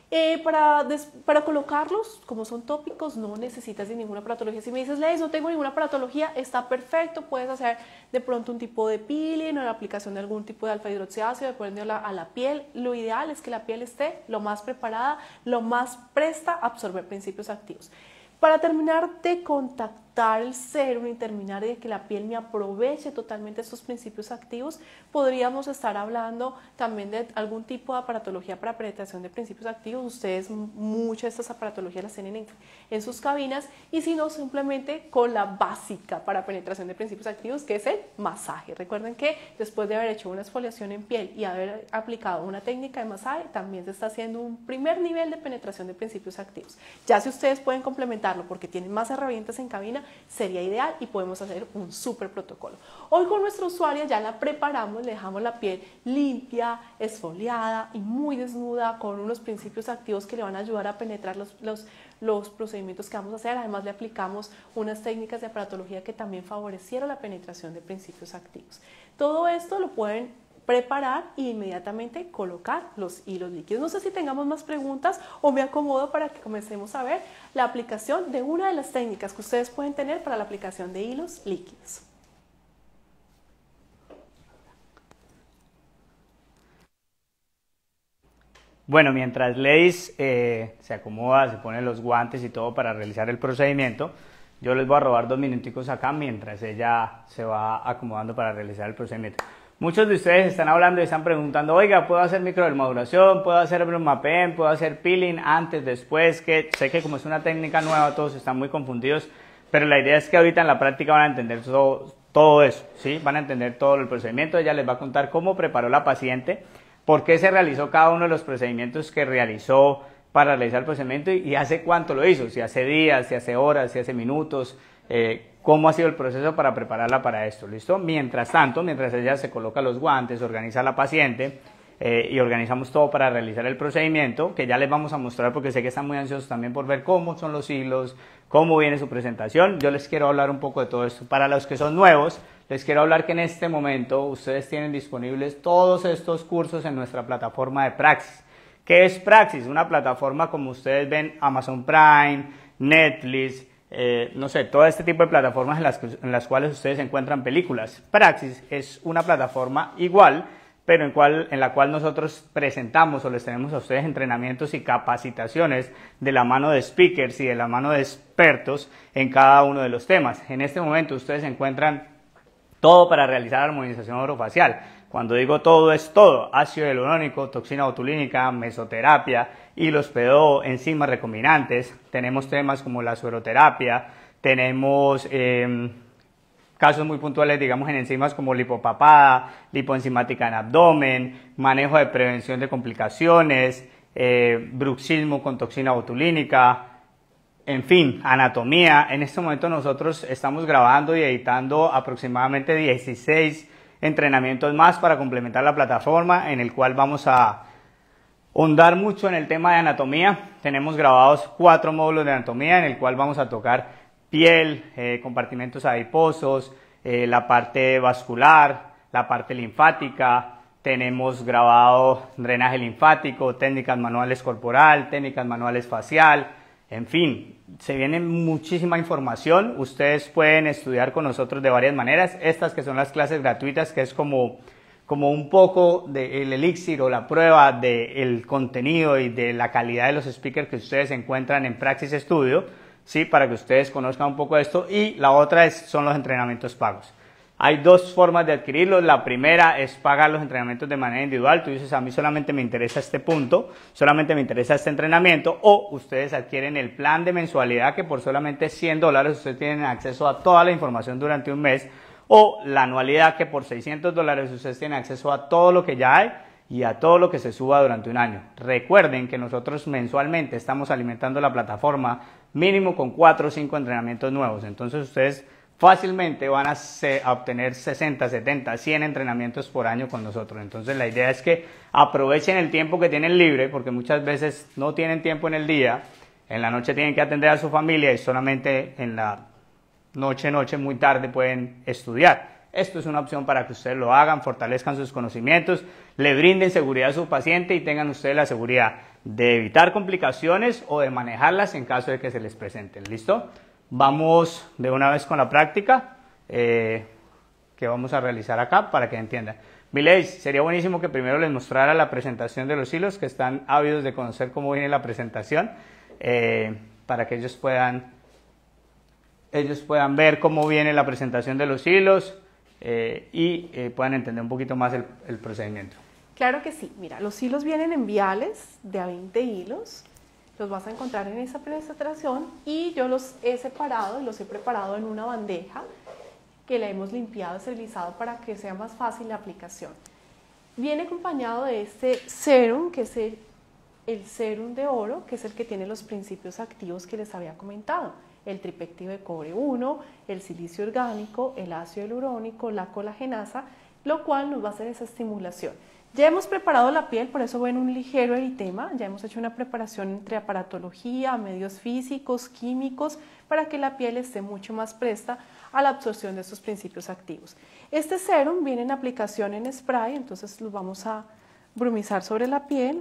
Eh, para, des, para colocarlos, como son tópicos, no necesitas de ninguna aparatología. Si me dices, Leis, no tengo ninguna aparatología, está perfecto. Puedes hacer de pronto un tipo de peeling o la aplicación de algún tipo de alfa hidroxiácido, de ponerlo a la, a la piel. Lo ideal es que la piel esté lo más preparada, lo más presta a absorber principios activos. Para terminar de contactar el serum y terminar de que la piel me aproveche totalmente estos principios activos, podríamos estar hablando también de algún tipo de aparatología para penetración de principios activos. Ustedes muchas de estas aparatologías las tienen en, en sus cabinas, y si no, simplemente con la básica para penetración de principios activos, que es el masaje. Recuerden que después de haber hecho una exfoliación en piel y haber aplicado una técnica de masaje, también se está haciendo un primer nivel de penetración de principios activos. Ya si ustedes pueden complementar porque tienen más herramientas en cabina, sería ideal y podemos hacer un súper protocolo. Hoy con nuestra usuaria ya la preparamos, le dejamos la piel limpia, esfoliada y muy desnuda, con unos principios activos que le van a ayudar a penetrar los, los, los procedimientos que vamos a hacer. Además le aplicamos unas técnicas de aparatología que también favorecieron la penetración de principios activos. Todo esto lo pueden preparar y inmediatamente colocar los hilos líquidos. No sé si tengamos más preguntas o me acomodo para que comencemos a ver la aplicación de una de las técnicas que ustedes pueden tener para la aplicación de hilos líquidos. Bueno, mientras Leis eh, se acomoda, se pone los guantes y todo para realizar el procedimiento, yo les voy a robar dos minuticos acá mientras ella se va acomodando para realizar el procedimiento. Muchos de ustedes están hablando y están preguntando, oiga, ¿puedo hacer microdermaduración? ¿Puedo hacer bromapen? ¿Puedo hacer peeling antes, después? Que sé que como es una técnica nueva, todos están muy confundidos, pero la idea es que ahorita en la práctica van a entender todo, todo eso, ¿sí? Van a entender todo el procedimiento. Ella les va a contar cómo preparó la paciente, por qué se realizó cada uno de los procedimientos que realizó para realizar el procedimiento y, y hace cuánto lo hizo, si hace días, si hace horas, si hace minutos, eh, cómo ha sido el proceso para prepararla para esto, ¿listo? Mientras tanto, mientras ella se coloca los guantes, organiza a la paciente eh, y organizamos todo para realizar el procedimiento, que ya les vamos a mostrar porque sé que están muy ansiosos también por ver cómo son los hilos, cómo viene su presentación. Yo les quiero hablar un poco de todo esto. Para los que son nuevos, les quiero hablar que en este momento ustedes tienen disponibles todos estos cursos en nuestra plataforma de Praxis. ¿Qué es Praxis? Una plataforma como ustedes ven, Amazon Prime, Netflix, Eh, no sé, todo este tipo de plataformas en las, en las cuales ustedes encuentran películas. Praxis es una plataforma igual, pero en, cual, en la cual nosotros presentamos o les tenemos a ustedes entrenamientos y capacitaciones de la mano de speakers y de la mano de expertos en cada uno de los temas. En este momento ustedes encuentran todo para realizar armonización orofacial. Cuando digo todo, es todo: ácido hialurónico, toxina botulínica, mesoterapia, hilos P D O, enzimas recombinantes. Tenemos temas como la sueroterapia, tenemos eh, casos muy puntuales, digamos, en enzimas como lipopapada, lipoenzimática en abdomen, manejo de prevención de complicaciones, eh, bruxismo con toxina botulínica, en fin, anatomía. En este momento nosotros estamos grabando y editando aproximadamente dieciséis entrenamientos más para complementar la plataforma, en el cual vamos a ahondar mucho en el tema de anatomía. Tenemos grabados cuatro módulos de anatomía en el cual vamos a tocar piel, eh, compartimentos adiposos, eh, la parte vascular, la parte linfática. Tenemos grabado drenaje linfático, técnicas manuales corporal, técnicas manuales facial. En fin, se viene muchísima información. Ustedes pueden estudiar con nosotros de varias maneras. Estas que son las clases gratuitas, que es como, como un poco del elixir o la prueba del contenido y de la calidad de los speakers que ustedes encuentran en Praxis Studio, ¿sí? Para que ustedes conozcan un poco de esto. Y la otra es, son los entrenamientos pagos. Hay dos formas de adquirirlos. La primera es pagar los entrenamientos de manera individual. Tú dices, a mí solamente me interesa este punto, solamente me interesa este entrenamiento. O ustedes adquieren el plan de mensualidad, que por solamente cien dólares ustedes tienen acceso a toda la información durante un mes. O la anualidad, que por seiscientos dólares ustedes tienen acceso a todo lo que ya hay y a todo lo que se suba durante un año. Recuerden que nosotros mensualmente estamos alimentando la plataforma mínimo con cuatro o cinco entrenamientos nuevos. Entonces ustedes fácilmente van a, se, a obtener sesenta, setenta, cien entrenamientos por año con nosotros. Entonces la idea es que aprovechen el tiempo que tienen libre, porque muchas veces no tienen tiempo en el día, en la noche tienen que atender a su familia y solamente en la noche, noche muy tarde pueden estudiar. esto es una opción para que ustedes lo hagan, fortalezcan sus conocimientos, le brinden seguridad a su paciente y tengan ustedes la seguridad de evitar complicaciones o de manejarlas en caso de que se les presenten. ¿Listo? Vamos de una vez con la práctica eh, que vamos a realizar acá para que entiendan. Mi ladies, sería buenísimo que primero les mostrara la presentación de los hilos, que están ávidos de conocer cómo viene la presentación, eh, para que ellos puedan, ellos puedan ver cómo viene la presentación de los hilos eh, y eh, puedan entender un poquito más el, el procedimiento. Claro que sí. Mira, los hilos vienen en viales de a veinte hilos. Los vas a encontrar en esa presentación y yo los he separado y los he preparado en una bandeja que la hemos limpiado, esterilizado para que sea más fácil la aplicación. Viene acompañado de este serum, que es el, el serum de oro, que es el que tiene los principios activos que les había comentado. El tripéptido de cobre uno, el silicio orgánico, el ácido hialurónico, la colagenasa, lo cual nos va a hacer esa estimulación. Ya hemos preparado la piel, por eso ven un ligero eritema, ya hemos hecho una preparación entre aparatología, medios físicos, químicos, para que la piel esté mucho más presta a la absorción de estos principios activos. Este serum viene en aplicación en spray, entonces lo vamos a brumizar sobre la piel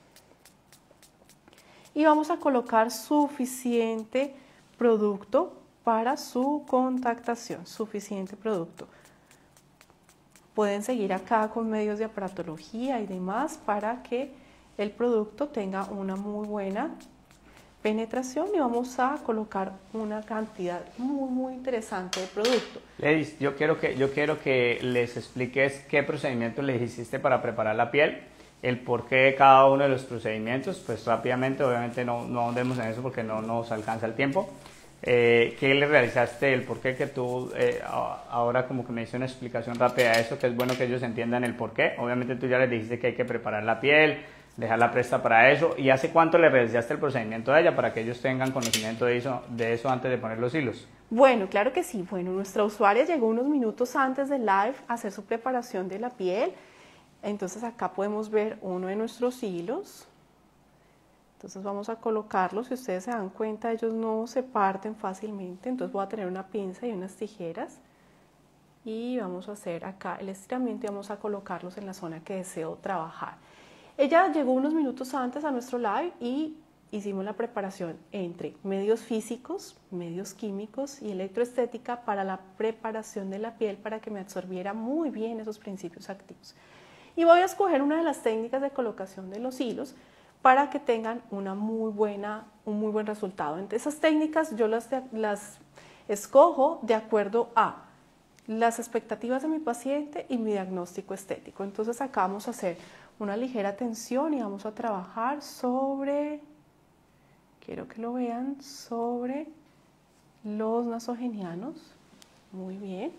y vamos a colocar suficiente producto para su contactación, suficiente producto. Pueden seguir acá con medios de aparatología y demás para que el producto tenga una muy buena penetración y vamos a colocar una cantidad muy muy interesante de producto. Ladies, yo quiero que, yo quiero que les expliques qué procedimiento les hiciste para preparar la piel, el porqué de cada uno de los procedimientos, pues rápidamente, obviamente no, no andemos en eso porque no nos alcanza el tiempo. Eh, ¿Qué le realizaste? El por qué que tú eh, ahora como que me hice una explicación rápida de eso, que es bueno que ellos entiendan el por qué. Obviamente tú ya les dijiste que hay que preparar la piel, dejarla presta para eso. ¿Y hace cuánto le realizaste el procedimiento a ella para que ellos tengan conocimiento de eso, de eso antes de poner los hilos? Bueno, claro que sí. Bueno, nuestra usuaria llegó unos minutos antes del live a hacer su preparación de la piel. Entonces acá podemos ver uno de nuestros hilos. Entonces vamos a colocarlos, si ustedes se dan cuenta ellos no se parten fácilmente, entonces voy a tener una pinza y unas tijeras y vamos a hacer acá el estiramiento y vamos a colocarlos en la zona que deseo trabajar. Ella llegó unos minutos antes a nuestro live y hicimos la preparación entre medios físicos, medios químicos y electroestética para la preparación de la piel para que me absorbiera muy bien esos principios activos. Y voy a escoger una de las técnicas de colocación de los hilos para que tengan una muy buena, un muy buen resultado. Entre esas técnicas yo las, las escojo de acuerdo a las expectativas de mi paciente y mi diagnóstico estético. Entonces acá vamos a hacer una ligera tensión y vamos a trabajar sobre, quiero que lo vean, sobre los nasogenianos. Muy bien.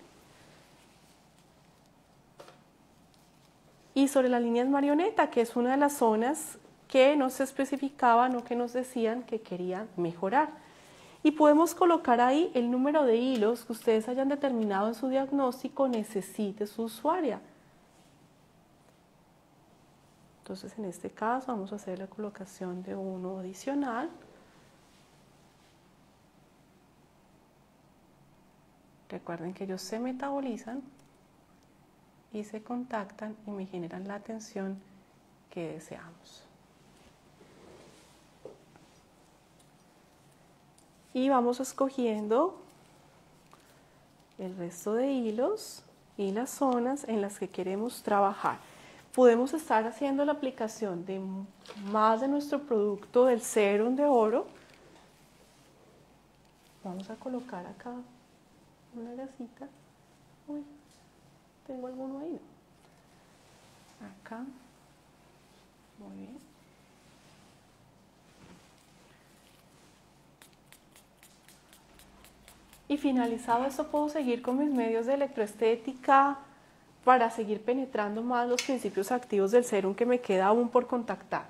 Y sobre las líneas marioneta, que es una de las zonas que nos especificaban o que nos decían que querían mejorar. Y podemos colocar ahí el número de hilos que ustedes hayan determinado en su diagnóstico necesite su usuaria. Entonces en este caso vamos a hacer la colocación de uno adicional. Recuerden que ellos se metabolizan y se contactan y me generan la tensión que deseamos. Y vamos escogiendo el resto de hilos y las zonas en las que queremos trabajar. Podemos estar haciendo la aplicación de más de nuestro producto del serum de oro. Vamos a colocar acá una gasita. Uy, tengo alguno ahí, ¿no? Acá. Muy bien. Y finalizado esto puedo seguir con mis medios de electroestética para seguir penetrando más los principios activos del serum que me queda aún por contactar.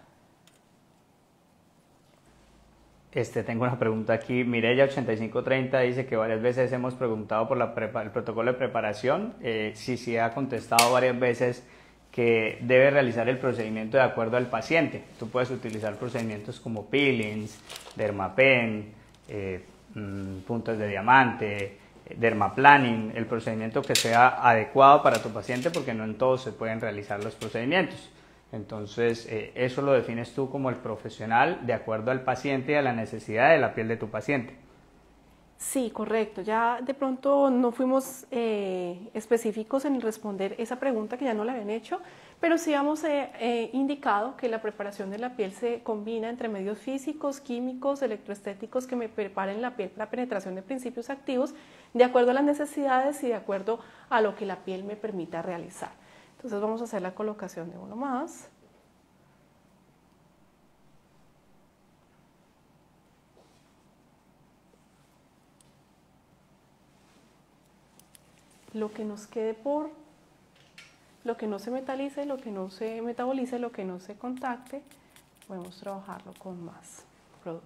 Este, tengo una pregunta aquí. Mireya ochenta y cinco treinta dice que varias veces hemos preguntado por la prepa, el protocolo de preparación. Eh, sí, sí ha contestado varias veces que debe realizar el procedimiento de acuerdo al paciente. Tú puedes utilizar procedimientos como peelings, dermapen, eh, puntos de diamante, dermaplaning, el procedimiento que sea adecuado para tu paciente, porque no en todos se pueden realizar los procedimientos. Entonces, eh, eso lo defines tú como el profesional de acuerdo al paciente y a la necesidad de la piel de tu paciente. Sí, correcto. Ya de pronto no fuimos eh, específicos en responder esa pregunta que ya no la habían hecho, pero sí hemos eh, eh, indicado que la preparación de la piel se combina entre medios físicos, químicos, electroestéticos que me preparen la piel para penetración de principios activos de acuerdo a las necesidades y de acuerdo a lo que la piel me permita realizar. Entonces vamos a hacer la colocación de uno más. Lo que nos quede por, lo que no se metalice, lo que no se metabolice, lo que no se contacte, podemos trabajarlo con más producto.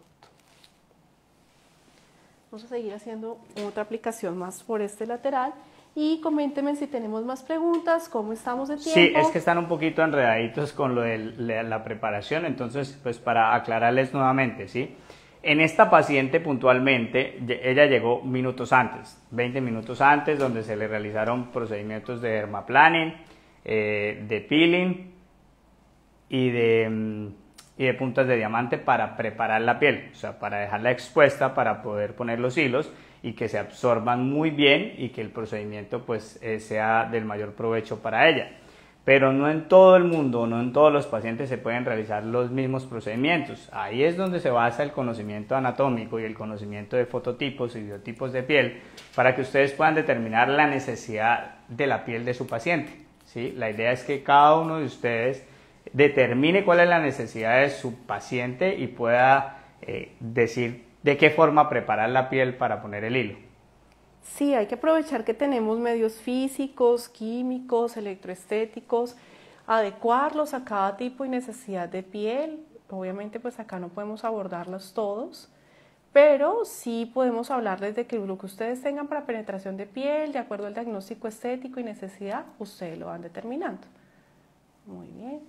Vamos a seguir haciendo otra aplicación más por este lateral y coméntenme si tenemos más preguntas, cómo estamos de tiempo. Sí, es que están un poquito enredaditos con lo de la, la preparación, entonces pues para aclararles nuevamente, ¿sí? En esta paciente puntualmente, ella llegó minutos antes, veinte minutos antes, donde se le realizaron procedimientos de dermaplaning, eh, de peeling y de, y de puntas de diamante para preparar la piel, o sea, para dejarla expuesta para poder poner los hilos y que se absorban muy bien y que el procedimiento pues eh, sea del mayor provecho para ella. Pero no en todo el mundo, no en todos los pacientes se pueden realizar los mismos procedimientos. Ahí es donde se basa el conocimiento anatómico y el conocimiento de fototipos y biotipos de piel para que ustedes puedan determinar la necesidad de la piel de su paciente, ¿sí? La idea es que cada uno de ustedes determine cuál es la necesidad de su paciente y pueda eh, decir de qué forma preparar la piel para poner el hilo. Sí, hay que aprovechar que tenemos medios físicos, químicos, electroestéticos, adecuarlos a cada tipo y necesidad de piel. Obviamente pues acá no podemos abordarlos todos, pero sí podemos hablarles de que lo que ustedes tengan para penetración de piel, de acuerdo al diagnóstico estético y necesidad, ustedes lo van determinando. Muy bien.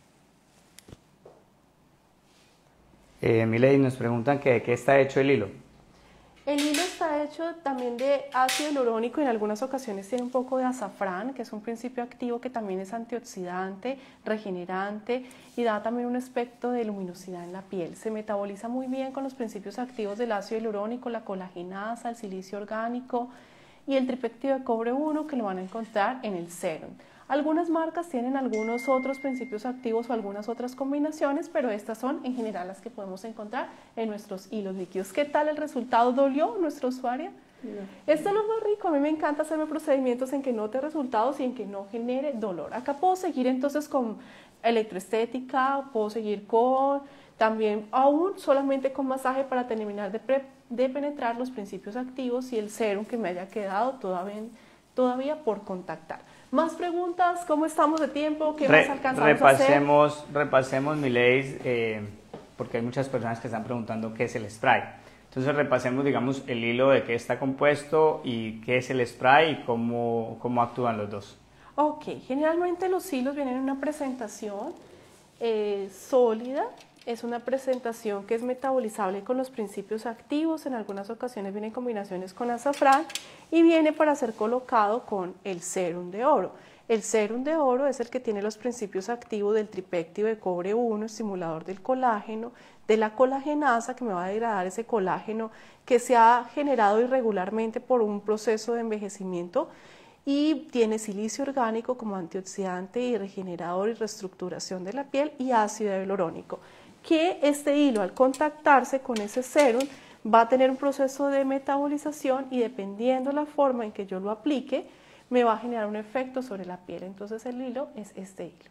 Eh, Milady, nos preguntan que de qué está hecho el hilo. El hilo está hecho también de ácido hialurónico y en algunas ocasiones tiene un poco de azafrán, que es un principio activo que también es antioxidante, regenerante y da también un aspecto de luminosidad en la piel. Se metaboliza muy bien con los principios activos del ácido hialurónico, la colagenasa, el silicio orgánico y el tripéptido de cobre uno que lo van a encontrar en el sérum. Algunas marcas tienen algunos otros principios activos o algunas otras combinaciones, pero estas son en general las que podemos encontrar en nuestros hilos líquidos. ¿Qué tal el resultado? ¿Dolió nuestra usuaria? No. Esto es lo más rico, a mí me encanta hacerme procedimientos en que note resultados y en que no genere dolor. Acá puedo seguir entonces con electroestética, puedo seguir con también aún solamente con masaje para terminar de, pre, de penetrar los principios activos y el sérum que me haya quedado todavía, todavía por contactar. ¿Más preguntas? ¿Cómo estamos de tiempo? ¿Qué Re, más alcanzamos repasemos, a hacer? Repasemos, Milady, eh, porque hay muchas personas que están preguntando qué es el spray. Entonces repasemos, digamos, el hilo de qué está compuesto y qué es el spray y cómo, cómo actúan los dos. Ok, generalmente los hilos vienen en una presentación eh, sólida. Es una presentación que es metabolizable con los principios activos, en algunas ocasiones viene en combinaciones con azafrán y viene para ser colocado con el sérum de oro. El sérum de oro es el que tiene los principios activos del tripéptido de cobre uno, estimulador del colágeno, de la colagenasa que me va a degradar ese colágeno que se ha generado irregularmente por un proceso de envejecimiento y tiene silicio orgánico como antioxidante y regenerador y reestructuración de la piel y ácido hialurónico, que este hilo al contactarse con ese sérum va a tener un proceso de metabolización y dependiendo la forma en que yo lo aplique, me va a generar un efecto sobre la piel. Entonces el hilo es este hilo.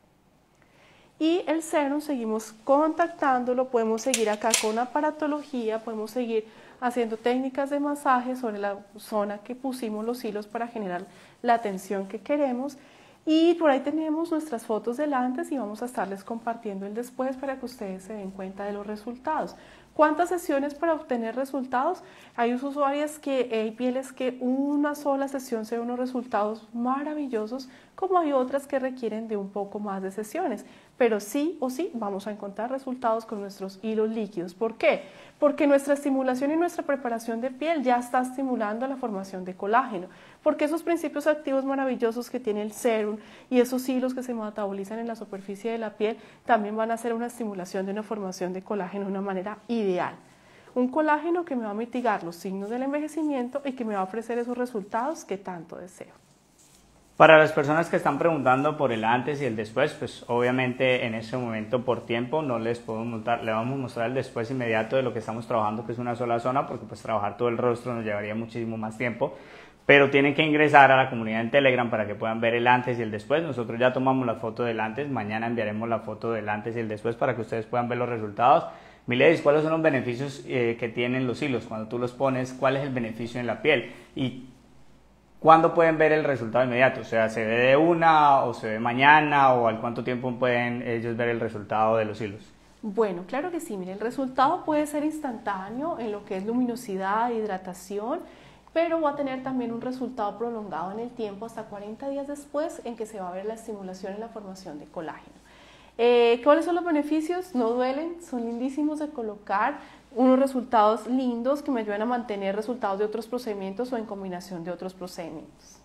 Y el sérum seguimos contactándolo, podemos seguir acá con aparatología, podemos seguir haciendo técnicas de masaje sobre la zona que pusimos los hilos para generar la tensión que queremos. Y por ahí tenemos nuestras fotos del antes y vamos a estarles compartiendo el después para que ustedes se den cuenta de los resultados. ¿Cuántas sesiones para obtener resultados? Hay usuarias que hay pieles que una sola sesión se ven unos resultados maravillosos como hay otras que requieren de un poco más de sesiones. Pero sí o sí vamos a encontrar resultados con nuestros hilos líquidos. ¿Por qué? Porque nuestra estimulación y nuestra preparación de piel ya está estimulando la formación de colágeno. Porque esos principios activos maravillosos que tiene el sérum y esos hilos que se metabolizan en la superficie de la piel también van a hacer una estimulación de una formación de colágeno de una manera ideal. Un colágeno que me va a mitigar los signos del envejecimiento y que me va a ofrecer esos resultados que tanto deseo. Para las personas que están preguntando por el antes y el después, pues obviamente en ese momento por tiempo no les podemos mostrar, le vamos a mostrar el después inmediato de lo que estamos trabajando, que es una sola zona, porque pues trabajar todo el rostro nos llevaría muchísimo más tiempo, pero tienen que ingresar a la comunidad en Telegram para que puedan ver el antes y el después. Nosotros ya tomamos la foto del antes, mañana enviaremos la foto del antes y el después para que ustedes puedan ver los resultados. Milady, ¿cuáles son los beneficios eh, que tienen los hilos? Cuando tú los pones, ¿cuál es el beneficio en la piel? Y ¿cuándo pueden ver el resultado inmediato? O sea, ¿se ve de una o se ve mañana o al cuánto tiempo pueden ellos ver el resultado de los hilos? Bueno, claro que sí. Mire, el resultado puede ser instantáneo en lo que es luminosidad, hidratación, pero va a tener también un resultado prolongado en el tiempo hasta cuarenta días después en que se va a ver la estimulación y la formación de colágeno. Eh, ¿Cuáles son los beneficios? No duelen, son lindísimos de colocar, unos resultados lindos que me ayudan a mantener resultados de otros procedimientos o en combinación de otros procedimientos.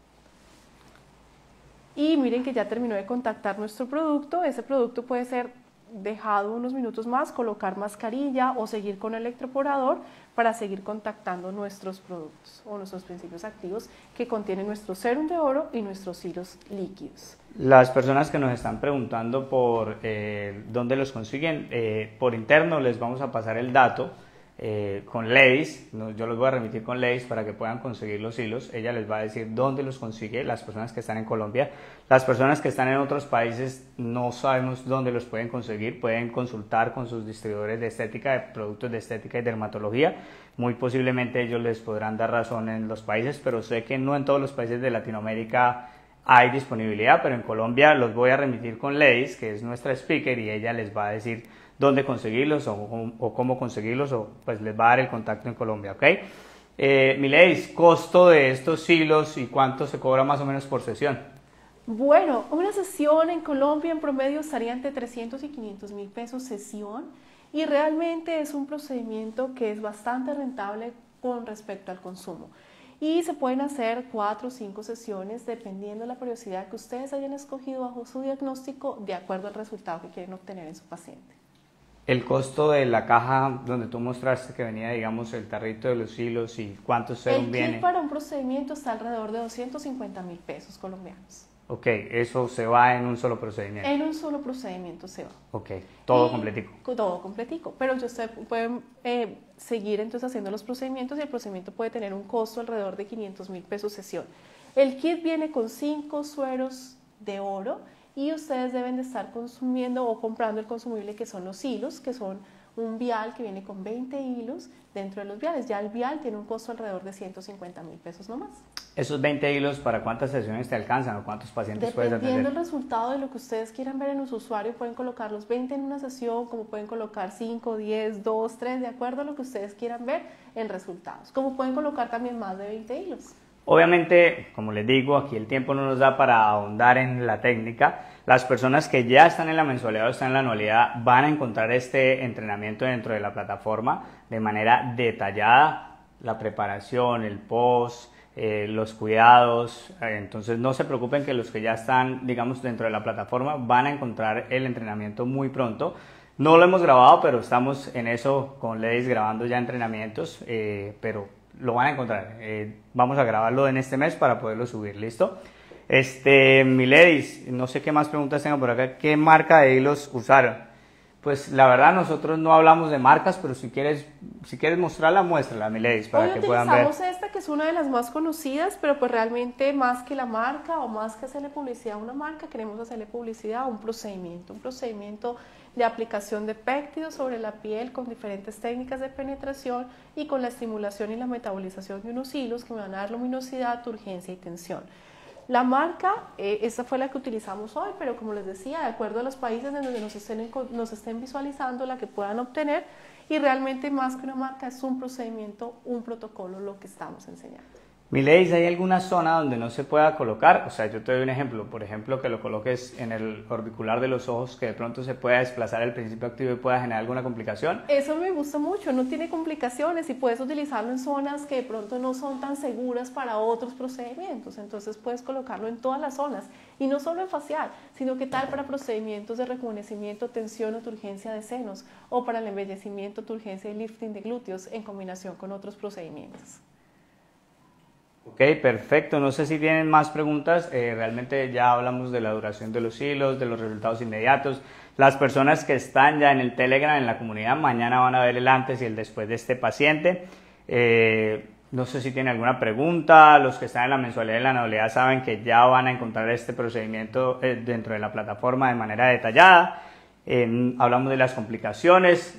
Y miren que ya terminó de contactar nuestro producto. Ese producto puede ser dejado unos minutos más, colocar mascarilla o seguir con el electroporador para seguir contactando nuestros productos o nuestros principios activos que contienen nuestro sérum de oro y nuestros hilos líquidos. Las personas que nos están preguntando por eh, dónde los consiguen, eh, por interno les vamos a pasar el dato eh, con Ladys, no, yo los voy a remitir con Ladys para que puedan conseguir los hilos. Ella les va a decir dónde los consigue, las personas que están en Colombia. Las personas que están en otros países no sabemos dónde los pueden conseguir, pueden consultar con sus distribuidores de estética, de productos de estética y dermatología. Muy posiblemente ellos les podrán dar razón en los países, pero sé que no en todos los países de Latinoamérica hay disponibilidad, pero en Colombia los voy a remitir con Ladys, que es nuestra speaker, y ella les va a decir dónde conseguirlos o, o cómo conseguirlos, o pues les va a dar el contacto en Colombia, ¿ok? Eh, mi Ladys, costo de estos hilos y cuánto se cobra más o menos por sesión. Bueno, una sesión en Colombia en promedio estaría entre trescientos y quinientos mil pesos sesión, y realmente es un procedimiento que es bastante rentable con respecto al consumo. Y se pueden hacer cuatro o cinco sesiones dependiendo de la periodicidad que ustedes hayan escogido bajo su diagnóstico de acuerdo al resultado que quieren obtener en su paciente. El costo de la caja donde tú mostraste que venía, digamos, el tarrito de los hilos y cuántos serum viene. El kit para un procedimiento está alrededor de doscientos cincuenta mil pesos colombianos. Ok, eso se va en un solo procedimiento. En un solo procedimiento se va. Ok, todo y, completico. Todo completico, pero usted puede eh, seguir entonces haciendo los procedimientos y el procedimiento puede tener un costo alrededor de quinientos mil pesos sesión. El kit viene con cinco sueros de oro y ustedes deben de estar consumiendo o comprando el consumible que son los hilos, que son un vial que viene con veinte hilos dentro de los viales. Ya el vial tiene un costo alrededor de ciento cincuenta mil pesos nomás. ¿Esos veinte hilos para cuántas sesiones te alcanzan o cuántos pacientes puedes atender? Dependiendo del resultado de lo que ustedes quieran ver en los usuarios, pueden colocar los veinte en una sesión, como pueden colocar cinco, diez, dos, tres, de acuerdo a lo que ustedes quieran ver en resultados. Como pueden colocar también más de veinte hilos. Obviamente, como les digo, aquí el tiempo no nos da para ahondar en la técnica. Las personas que ya están en la mensualidad o están en la anualidad van a encontrar este entrenamiento dentro de la plataforma de manera detallada, la preparación, el post, eh, los cuidados. Entonces no se preocupen que los que ya están, digamos, dentro de la plataforma van a encontrar el entrenamiento muy pronto. No lo hemos grabado, pero estamos en eso con Ladys grabando ya entrenamientos, eh, pero lo van a encontrar. Eh, vamos a grabarlo en este mes para poderlo subir, ¿listo? Este, mi Ladys, no sé qué más preguntas tengo por acá. ¿Qué marca de hilos usaron? Pues la verdad nosotros no hablamos de marcas, pero si quieres, si quieres mostrarla, muéstrala, mi Ladys, para Hoy que puedan ver. utilizamos esta que es una de las más conocidas, pero pues realmente más que la marca o más que hacerle publicidad a una marca, queremos hacerle publicidad a un procedimiento, un procedimiento de aplicación de péptidos sobre la piel con diferentes técnicas de penetración y con la estimulación y la metabolización de unos hilos que me van a dar luminosidad, turgencia y tensión. La marca, eh, esta fue la que utilizamos hoy, pero como les decía, de acuerdo a los países en donde nos estén, nos estén visualizando, la que puedan obtener, y realmente más que una marca es un procedimiento, un protocolo lo que estamos enseñando. Mileis, ¿hay alguna zona donde no se pueda colocar? O sea, yo te doy un ejemplo, por ejemplo, que lo coloques en el orbicular de los ojos, que de pronto se pueda desplazar el principio activo y pueda generar alguna complicación. Eso me gusta mucho, no tiene complicaciones y puedes utilizarlo en zonas que de pronto no son tan seguras para otros procedimientos, entonces puedes colocarlo en todas las zonas y no solo en facial, sino que tal para procedimientos de rejuvenecimiento, tensión o turgencia de senos o para el embellecimiento, turgencia y lifting de glúteos en combinación con otros procedimientos. Ok, perfecto. No sé si tienen más preguntas. Eh, realmente ya hablamos de la duración de los hilos, de los resultados inmediatos. Las personas que están ya en el Telegram, en la comunidad, mañana van a ver el antes y el después de este paciente. Eh, no sé si tienen alguna pregunta. Los que están en la mensualidad y la anualidad saben que ya van a encontrar este procedimiento eh, dentro de la plataforma de manera detallada. Eh, hablamos de las complicaciones.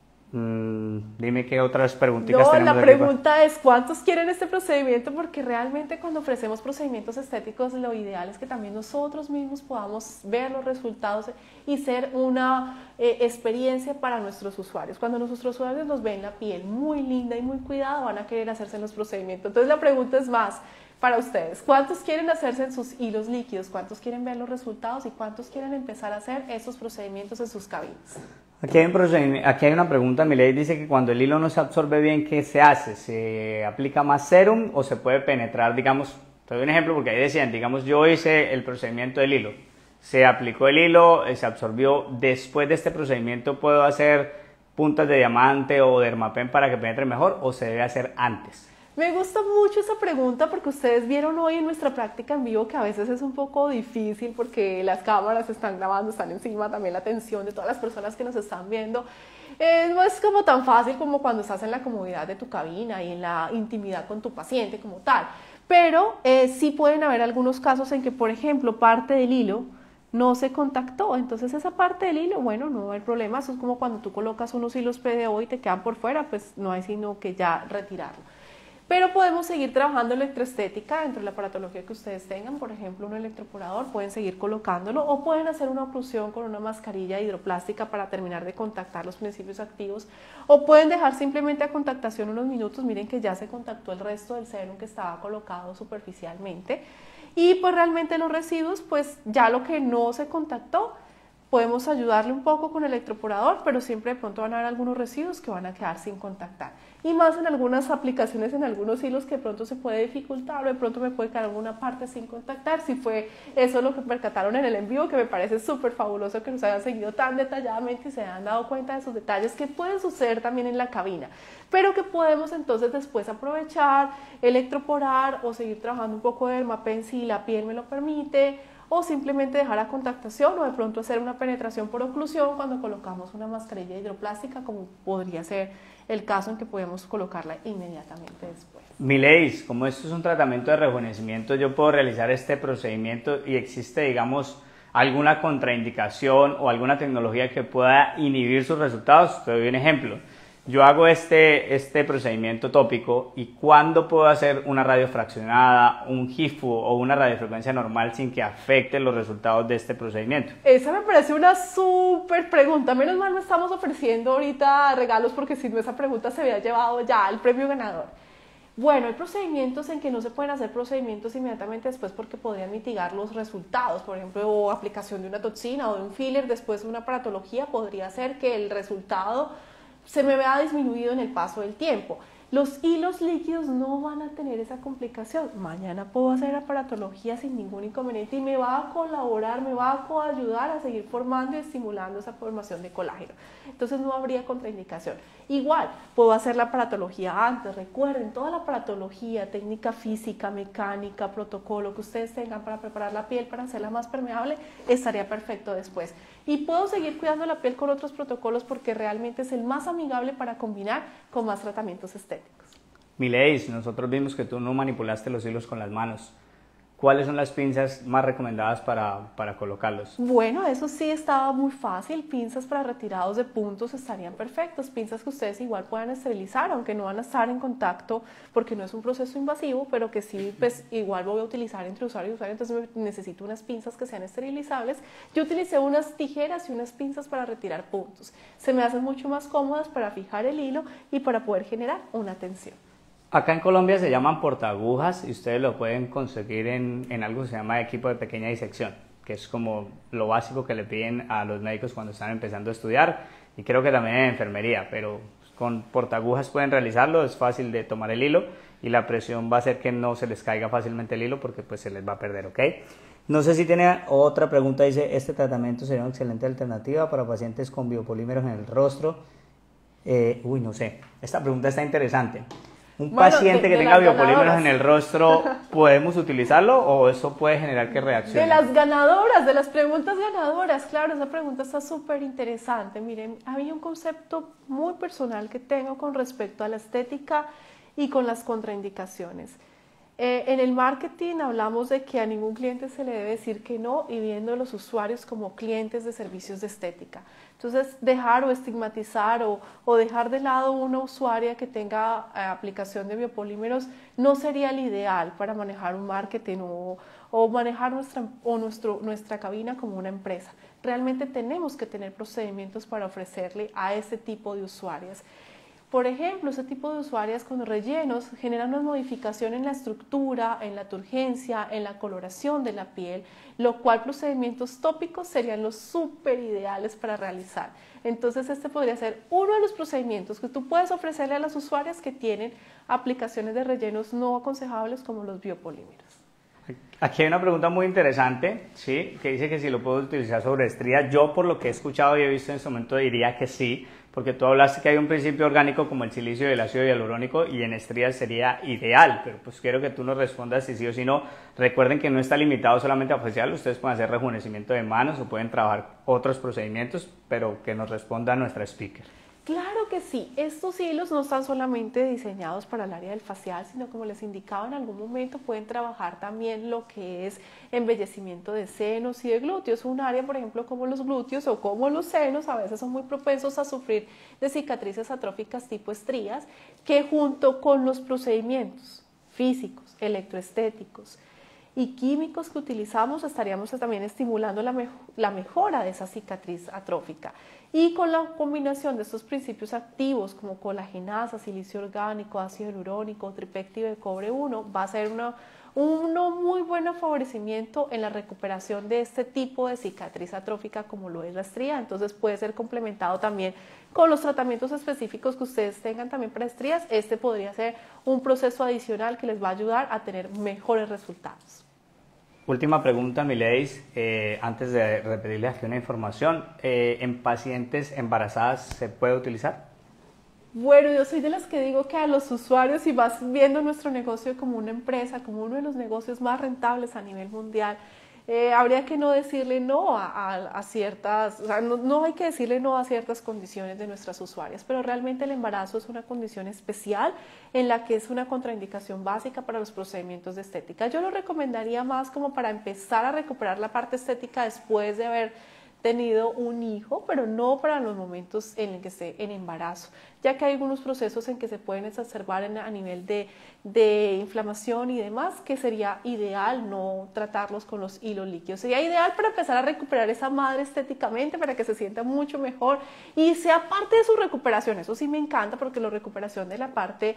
Mm, dime qué otras preguntitas no, tenemos. La pregunta es ¿cuántos quieren este procedimiento? Porque realmente cuando ofrecemos procedimientos estéticos lo ideal es que también nosotros mismos podamos ver los resultados y ser una eh, experiencia para nuestros usuarios. Cuando nuestros usuarios nos ven la piel muy linda y muy cuidada van a querer hacerse los procedimientos. Entonces la pregunta es más para ustedes, ¿cuántos quieren hacerse en sus hilos líquidos? ¿Cuántos quieren ver los resultados? ¿Y cuántos quieren empezar a hacer esos procedimientos en sus cabinas? Aquí hay, un aquí hay una pregunta, Miley dice que cuando el hilo no se absorbe bien, ¿qué se hace? ¿Se aplica más serum o se puede penetrar? Digamos, te doy un ejemplo porque ahí decían, digamos, yo hice el procedimiento del hilo, se aplicó el hilo, se absorbió, después de este procedimiento ¿puedo hacer puntas de diamante o dermapen para que penetre mejor o se debe hacer antes? Me gusta mucho esa pregunta porque ustedes vieron hoy en nuestra práctica en vivo que a veces es un poco difícil porque las cámaras están grabando, están encima, también la atención de todas las personas que nos están viendo. Eh, no es como tan fácil como cuando estás en la comodidad de tu cabina y en la intimidad con tu paciente como tal. Pero eh, sí pueden haber algunos casos en que, por ejemplo, parte del hilo no se contactó, entonces esa parte del hilo, bueno, no hay problema, eso es como cuando tú colocas unos hilos P D O y te quedan por fuera, pues no hay sino que ya retirarlo. Pero podemos seguir trabajando electroestética dentro de la aparatología que ustedes tengan, por ejemplo un electroporador, pueden seguir colocándolo o pueden hacer una oclusión con una mascarilla hidroplástica para terminar de contactar los principios activos o pueden dejar simplemente a contactación unos minutos, miren que ya se contactó el resto del serum que estaba colocado superficialmente y pues realmente los residuos, pues ya lo que no se contactó, podemos ayudarle un poco con el electroporador, pero siempre de pronto van a haber algunos residuos que van a quedar sin contactar. Y más en algunas aplicaciones, en algunos hilos que de pronto se puede dificultar o de pronto me puede quedar alguna parte sin contactar. Si fue eso lo que percataron en el en vivo, que me parece súper fabuloso que nos hayan seguido tan detalladamente y se hayan dado cuenta de esos detalles que pueden suceder también en la cabina, pero que podemos entonces después aprovechar, electroporar o seguir trabajando un poco de dermapen si la piel me lo permite, o simplemente dejar a contactación o de pronto hacer una penetración por oclusión cuando colocamos una mascarilla hidroplástica, como podría ser el caso en que podemos colocarla inmediatamente después. Mileis, como esto es un tratamiento de rejuvenecimiento, yo puedo realizar este procedimiento y existe, digamos, alguna contraindicación o alguna tecnología que pueda inhibir sus resultados. Te doy un ejemplo. Yo hago este, este procedimiento tópico y ¿cuándo puedo hacer una radiofraccionada, un H I F U o una radiofrecuencia normal sin que afecte los resultados de este procedimiento? Esa me parece una súper pregunta. Menos mal no estamos ofreciendo ahorita regalos porque si no esa pregunta se había llevado ya el premio ganador. Bueno, hay procedimientos en que no se pueden hacer procedimientos inmediatamente después porque podrían mitigar los resultados. Por ejemplo, o aplicación de una toxina o de un filler después de una aparatología podría hacer que el resultado se me vea disminuido en el paso del tiempo. Los hilos líquidos no van a tener esa complicación. Mañana puedo hacer aparatología sin ningún inconveniente y me va a colaborar, me va a ayudar a seguir formando y estimulando esa formación de colágeno. Entonces no habría contraindicación. Igual, puedo hacer la aparatología antes. Recuerden, toda la aparatología, técnica física, mecánica, protocolo que ustedes tengan para preparar la piel, para hacerla más permeable, estaría perfecto después. Y puedo seguir cuidando la piel con otros protocolos porque realmente es el más amigable para combinar con más tratamientos estéticos. Mileis, nosotros vimos que tú no manipulaste los hilos con las manos. ¿Cuáles son las pinzas más recomendadas para, para colocarlos? Bueno, eso sí estaba muy fácil. Pinzas para retirados de puntos estarían perfectos. Pinzas que ustedes igual puedan esterilizar, aunque no van a estar en contacto porque no es un proceso invasivo, pero que sí, pues igual voy a utilizar entre usuario y usuario, entonces necesito unas pinzas que sean esterilizables. Yo utilicé unas tijeras y unas pinzas para retirar puntos. Se me hacen mucho más cómodas para fijar el hilo y para poder generar una tensión. Acá en Colombia se llaman portaagujas y ustedes lo pueden conseguir en, en algo que se llama equipo de pequeña disección, que es como lo básico que le piden a los médicos cuando están empezando a estudiar, y creo que también en enfermería, pero con portaagujas pueden realizarlo, es fácil de tomar el hilo y la presión va a hacer que no se les caiga fácilmente el hilo porque pues se les va a perder, ¿ok? No sé si tiene otra pregunta, dice, ¿este tratamiento sería una excelente alternativa para pacientes con biopolímeros en el rostro? Eh, uy, no sé, esta pregunta está interesante. ¿Un bueno, paciente de, que de tenga biopolímeros ganadoras. en el rostro, podemos utilizarlo o eso puede generar que reaccione? De las ganadoras, de las preguntas ganadoras, claro, esa pregunta está súper interesante. Miren, hay un concepto muy personal que tengo con respecto a la estética y con las contraindicaciones. Eh, en el marketing hablamos de que a ningún cliente se le debe decir que no y viendo a los usuarios como clientes de servicios de estética. Entonces, dejar o estigmatizar o, o dejar de lado una usuaria que tenga eh, aplicación de biopolímeros no sería el ideal para manejar un marketing o, o manejar nuestra, o nuestro, nuestra cabina como una empresa. Realmente tenemos que tener procedimientos para ofrecerle a ese tipo de usuarias. Por ejemplo, ese tipo de usuarias con rellenos generan una modificación en la estructura, en la turgencia, en la coloración de la piel, lo cual procedimientos tópicos serían los súper ideales para realizar. Entonces este podría ser uno de los procedimientos que tú puedes ofrecerle a las usuarias que tienen aplicaciones de rellenos no aconsejables como los biopolímeros. Aquí hay una pregunta muy interesante, ¿sí? Que dice que si lo puedo utilizar sobre estrías. Yo, por lo que he escuchado y he visto en este momento, diría que sí, porque tú hablaste que hay un principio orgánico como el silicio y el ácido hialurónico y en estrías sería ideal, pero pues quiero que tú nos respondas si sí o si no. Recuerden que no está limitado solamente a facial, ustedes pueden hacer rejuvenecimiento de manos o pueden trabajar otros procedimientos, pero que nos responda nuestra speaker. Claro que sí, estos hilos no están solamente diseñados para el área del facial, sino como les indicaba en algún momento pueden trabajar también lo que es embellecimiento de senos y de glúteos. Un área, por ejemplo, como los glúteos o como los senos, a veces son muy propensos a sufrir de cicatrices atróficas tipo estrías, que junto con los procedimientos físicos, electroestéticos y químicos que utilizamos estaríamos también estimulando la, me la mejora de esa cicatriz atrófica. Y con la combinación de estos principios activos como colagenasa, silicio orgánico, ácido hialurónico, tripéptido de cobre uno, va a ser una, un muy buen favorecimiento en la recuperación de este tipo de cicatriz atrófica como lo es la estría. Entonces puede ser complementado también con los tratamientos específicos que ustedes tengan también para estrías. Este podría ser un proceso adicional que les va a ayudar a tener mejores resultados. Última pregunta, mi ladies, eh, antes de repetirles aquí una información, eh, ¿en pacientes embarazadas se puede utilizar? Bueno, yo soy de las que digo que a los usuarios, y vas viendo nuestro negocio como una empresa, como uno de los negocios más rentables a nivel mundial, eh, habría que no decirle no a, a, a ciertas, o sea, no, no hay que decirle no a ciertas condiciones de nuestras usuarias, pero realmente el embarazo es una condición especial en la que es una contraindicación básica para los procedimientos de estética. Yo lo recomendaría más como para empezar a recuperar la parte estética después de haber tenido un hijo, pero no para los momentos en el que esté en embarazo, ya que hay algunos procesos en que se pueden exacerbar en, a nivel de, de inflamación y demás, que sería ideal no tratarlos con los hilos líquidos. Sería ideal para empezar a recuperar esa madre estéticamente, para que se sienta mucho mejor y sea parte de su recuperación. Eso sí me encanta, porque la recuperación de la parte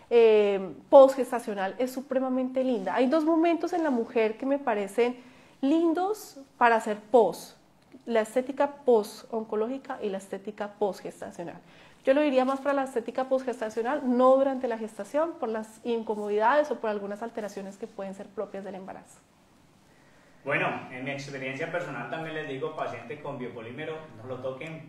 eh, postgestacional es supremamente linda. Hay dos momentos en la mujer que me parecen lindos para hacer post: la estética post-oncológica y la estética post-gestacional. Yo lo diría más para la estética post-gestacional, no durante la gestación, por las incomodidades o por algunas alteraciones que pueden ser propias del embarazo. Bueno, en mi experiencia personal también les digo, paciente con biopolímero, no lo toquen,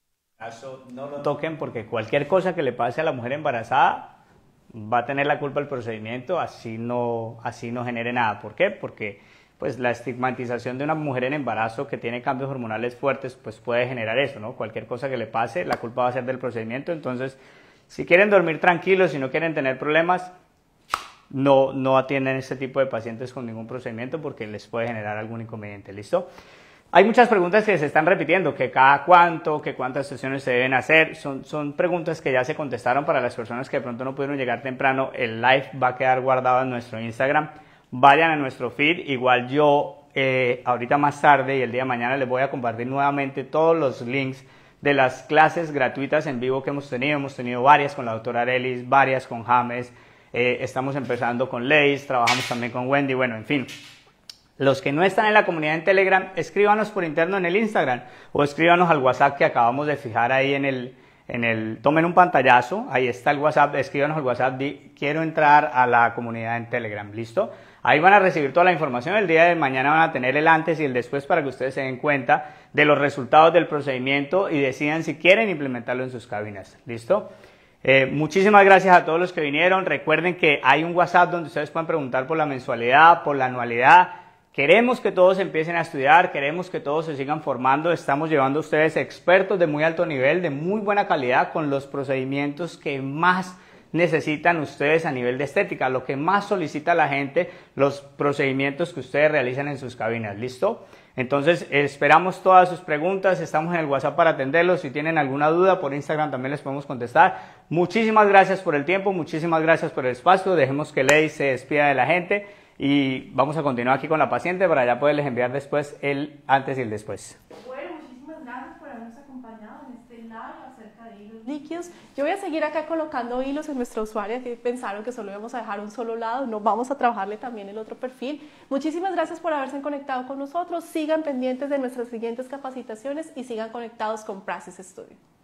no lo toquen porque cualquier cosa que le pase a la mujer embarazada va a tener la culpa del procedimiento, así no, así no genere nada. ¿Por qué? Porque pues la estigmatización de una mujer en embarazo que tiene cambios hormonales fuertes, pues puede generar eso, ¿no? Cualquier cosa que le pase, la culpa va a ser del procedimiento. Entonces, si quieren dormir tranquilos, si no quieren tener problemas, no, no atienden este tipo de pacientes con ningún procedimiento porque les puede generar algún inconveniente, ¿listo? Hay muchas preguntas que se están repitiendo, que cada cuánto, que cuántas sesiones se deben hacer, son, son preguntas que ya se contestaron. Para las personas que de pronto no pudieron llegar temprano, el live va a quedar guardado en nuestro Instagram. Vayan a nuestro feed, igual yo eh, ahorita más tarde y el día de mañana les voy a compartir nuevamente todos los links de las clases gratuitas en vivo que hemos tenido. Hemos tenido varias con la doctora Arelis, varias con James, Eh, estamos empezando con Leis, trabajamos también con Wendy, bueno, en fin. Los que no están en la comunidad en Telegram, escríbanos por interno en el Instagram o escríbanos al WhatsApp que acabamos de fijar ahí en el, en el, tomen un pantallazo, ahí está el WhatsApp, escríbanos al WhatsApp, di, quiero entrar a la comunidad en Telegram, ¿listo? Ahí van a recibir toda la información, el día de mañana van a tener el antes y el después para que ustedes se den cuenta de los resultados del procedimiento y decidan si quieren implementarlo en sus cabinas, ¿listo? Eh, muchísimas gracias a todos los que vinieron, recuerden que hay un WhatsApp donde ustedes pueden preguntar por la mensualidad, por la anualidad. Queremos que todos empiecen a estudiar, queremos que todos se sigan formando, estamos llevando a ustedes expertos de muy alto nivel, de muy buena calidad, con los procedimientos que más necesitan ustedes a nivel de estética, lo que más solicita la gente, los procedimientos que ustedes realizan en sus cabinas, ¿listo? Entonces esperamos todas sus preguntas, estamos en el WhatsApp para atenderlos, si tienen alguna duda por Instagram también les podemos contestar. Muchísimas gracias por el tiempo, muchísimas gracias por el espacio, dejemos que Ley se despida de la gente. Y vamos a continuar aquí con la paciente para ya poderles enviar después el antes y el después. Bueno, muchísimas gracias por habernos acompañado en este live acerca de hilos líquidos. Yo voy a seguir acá colocando hilos en nuestra usuaria que pensaron que solo íbamos a dejar un solo lado. No, vamos a trabajarle también el otro perfil. Muchísimas gracias por haberse conectado con nosotros. Sigan pendientes de nuestras siguientes capacitaciones y sigan conectados con Praxis Studio.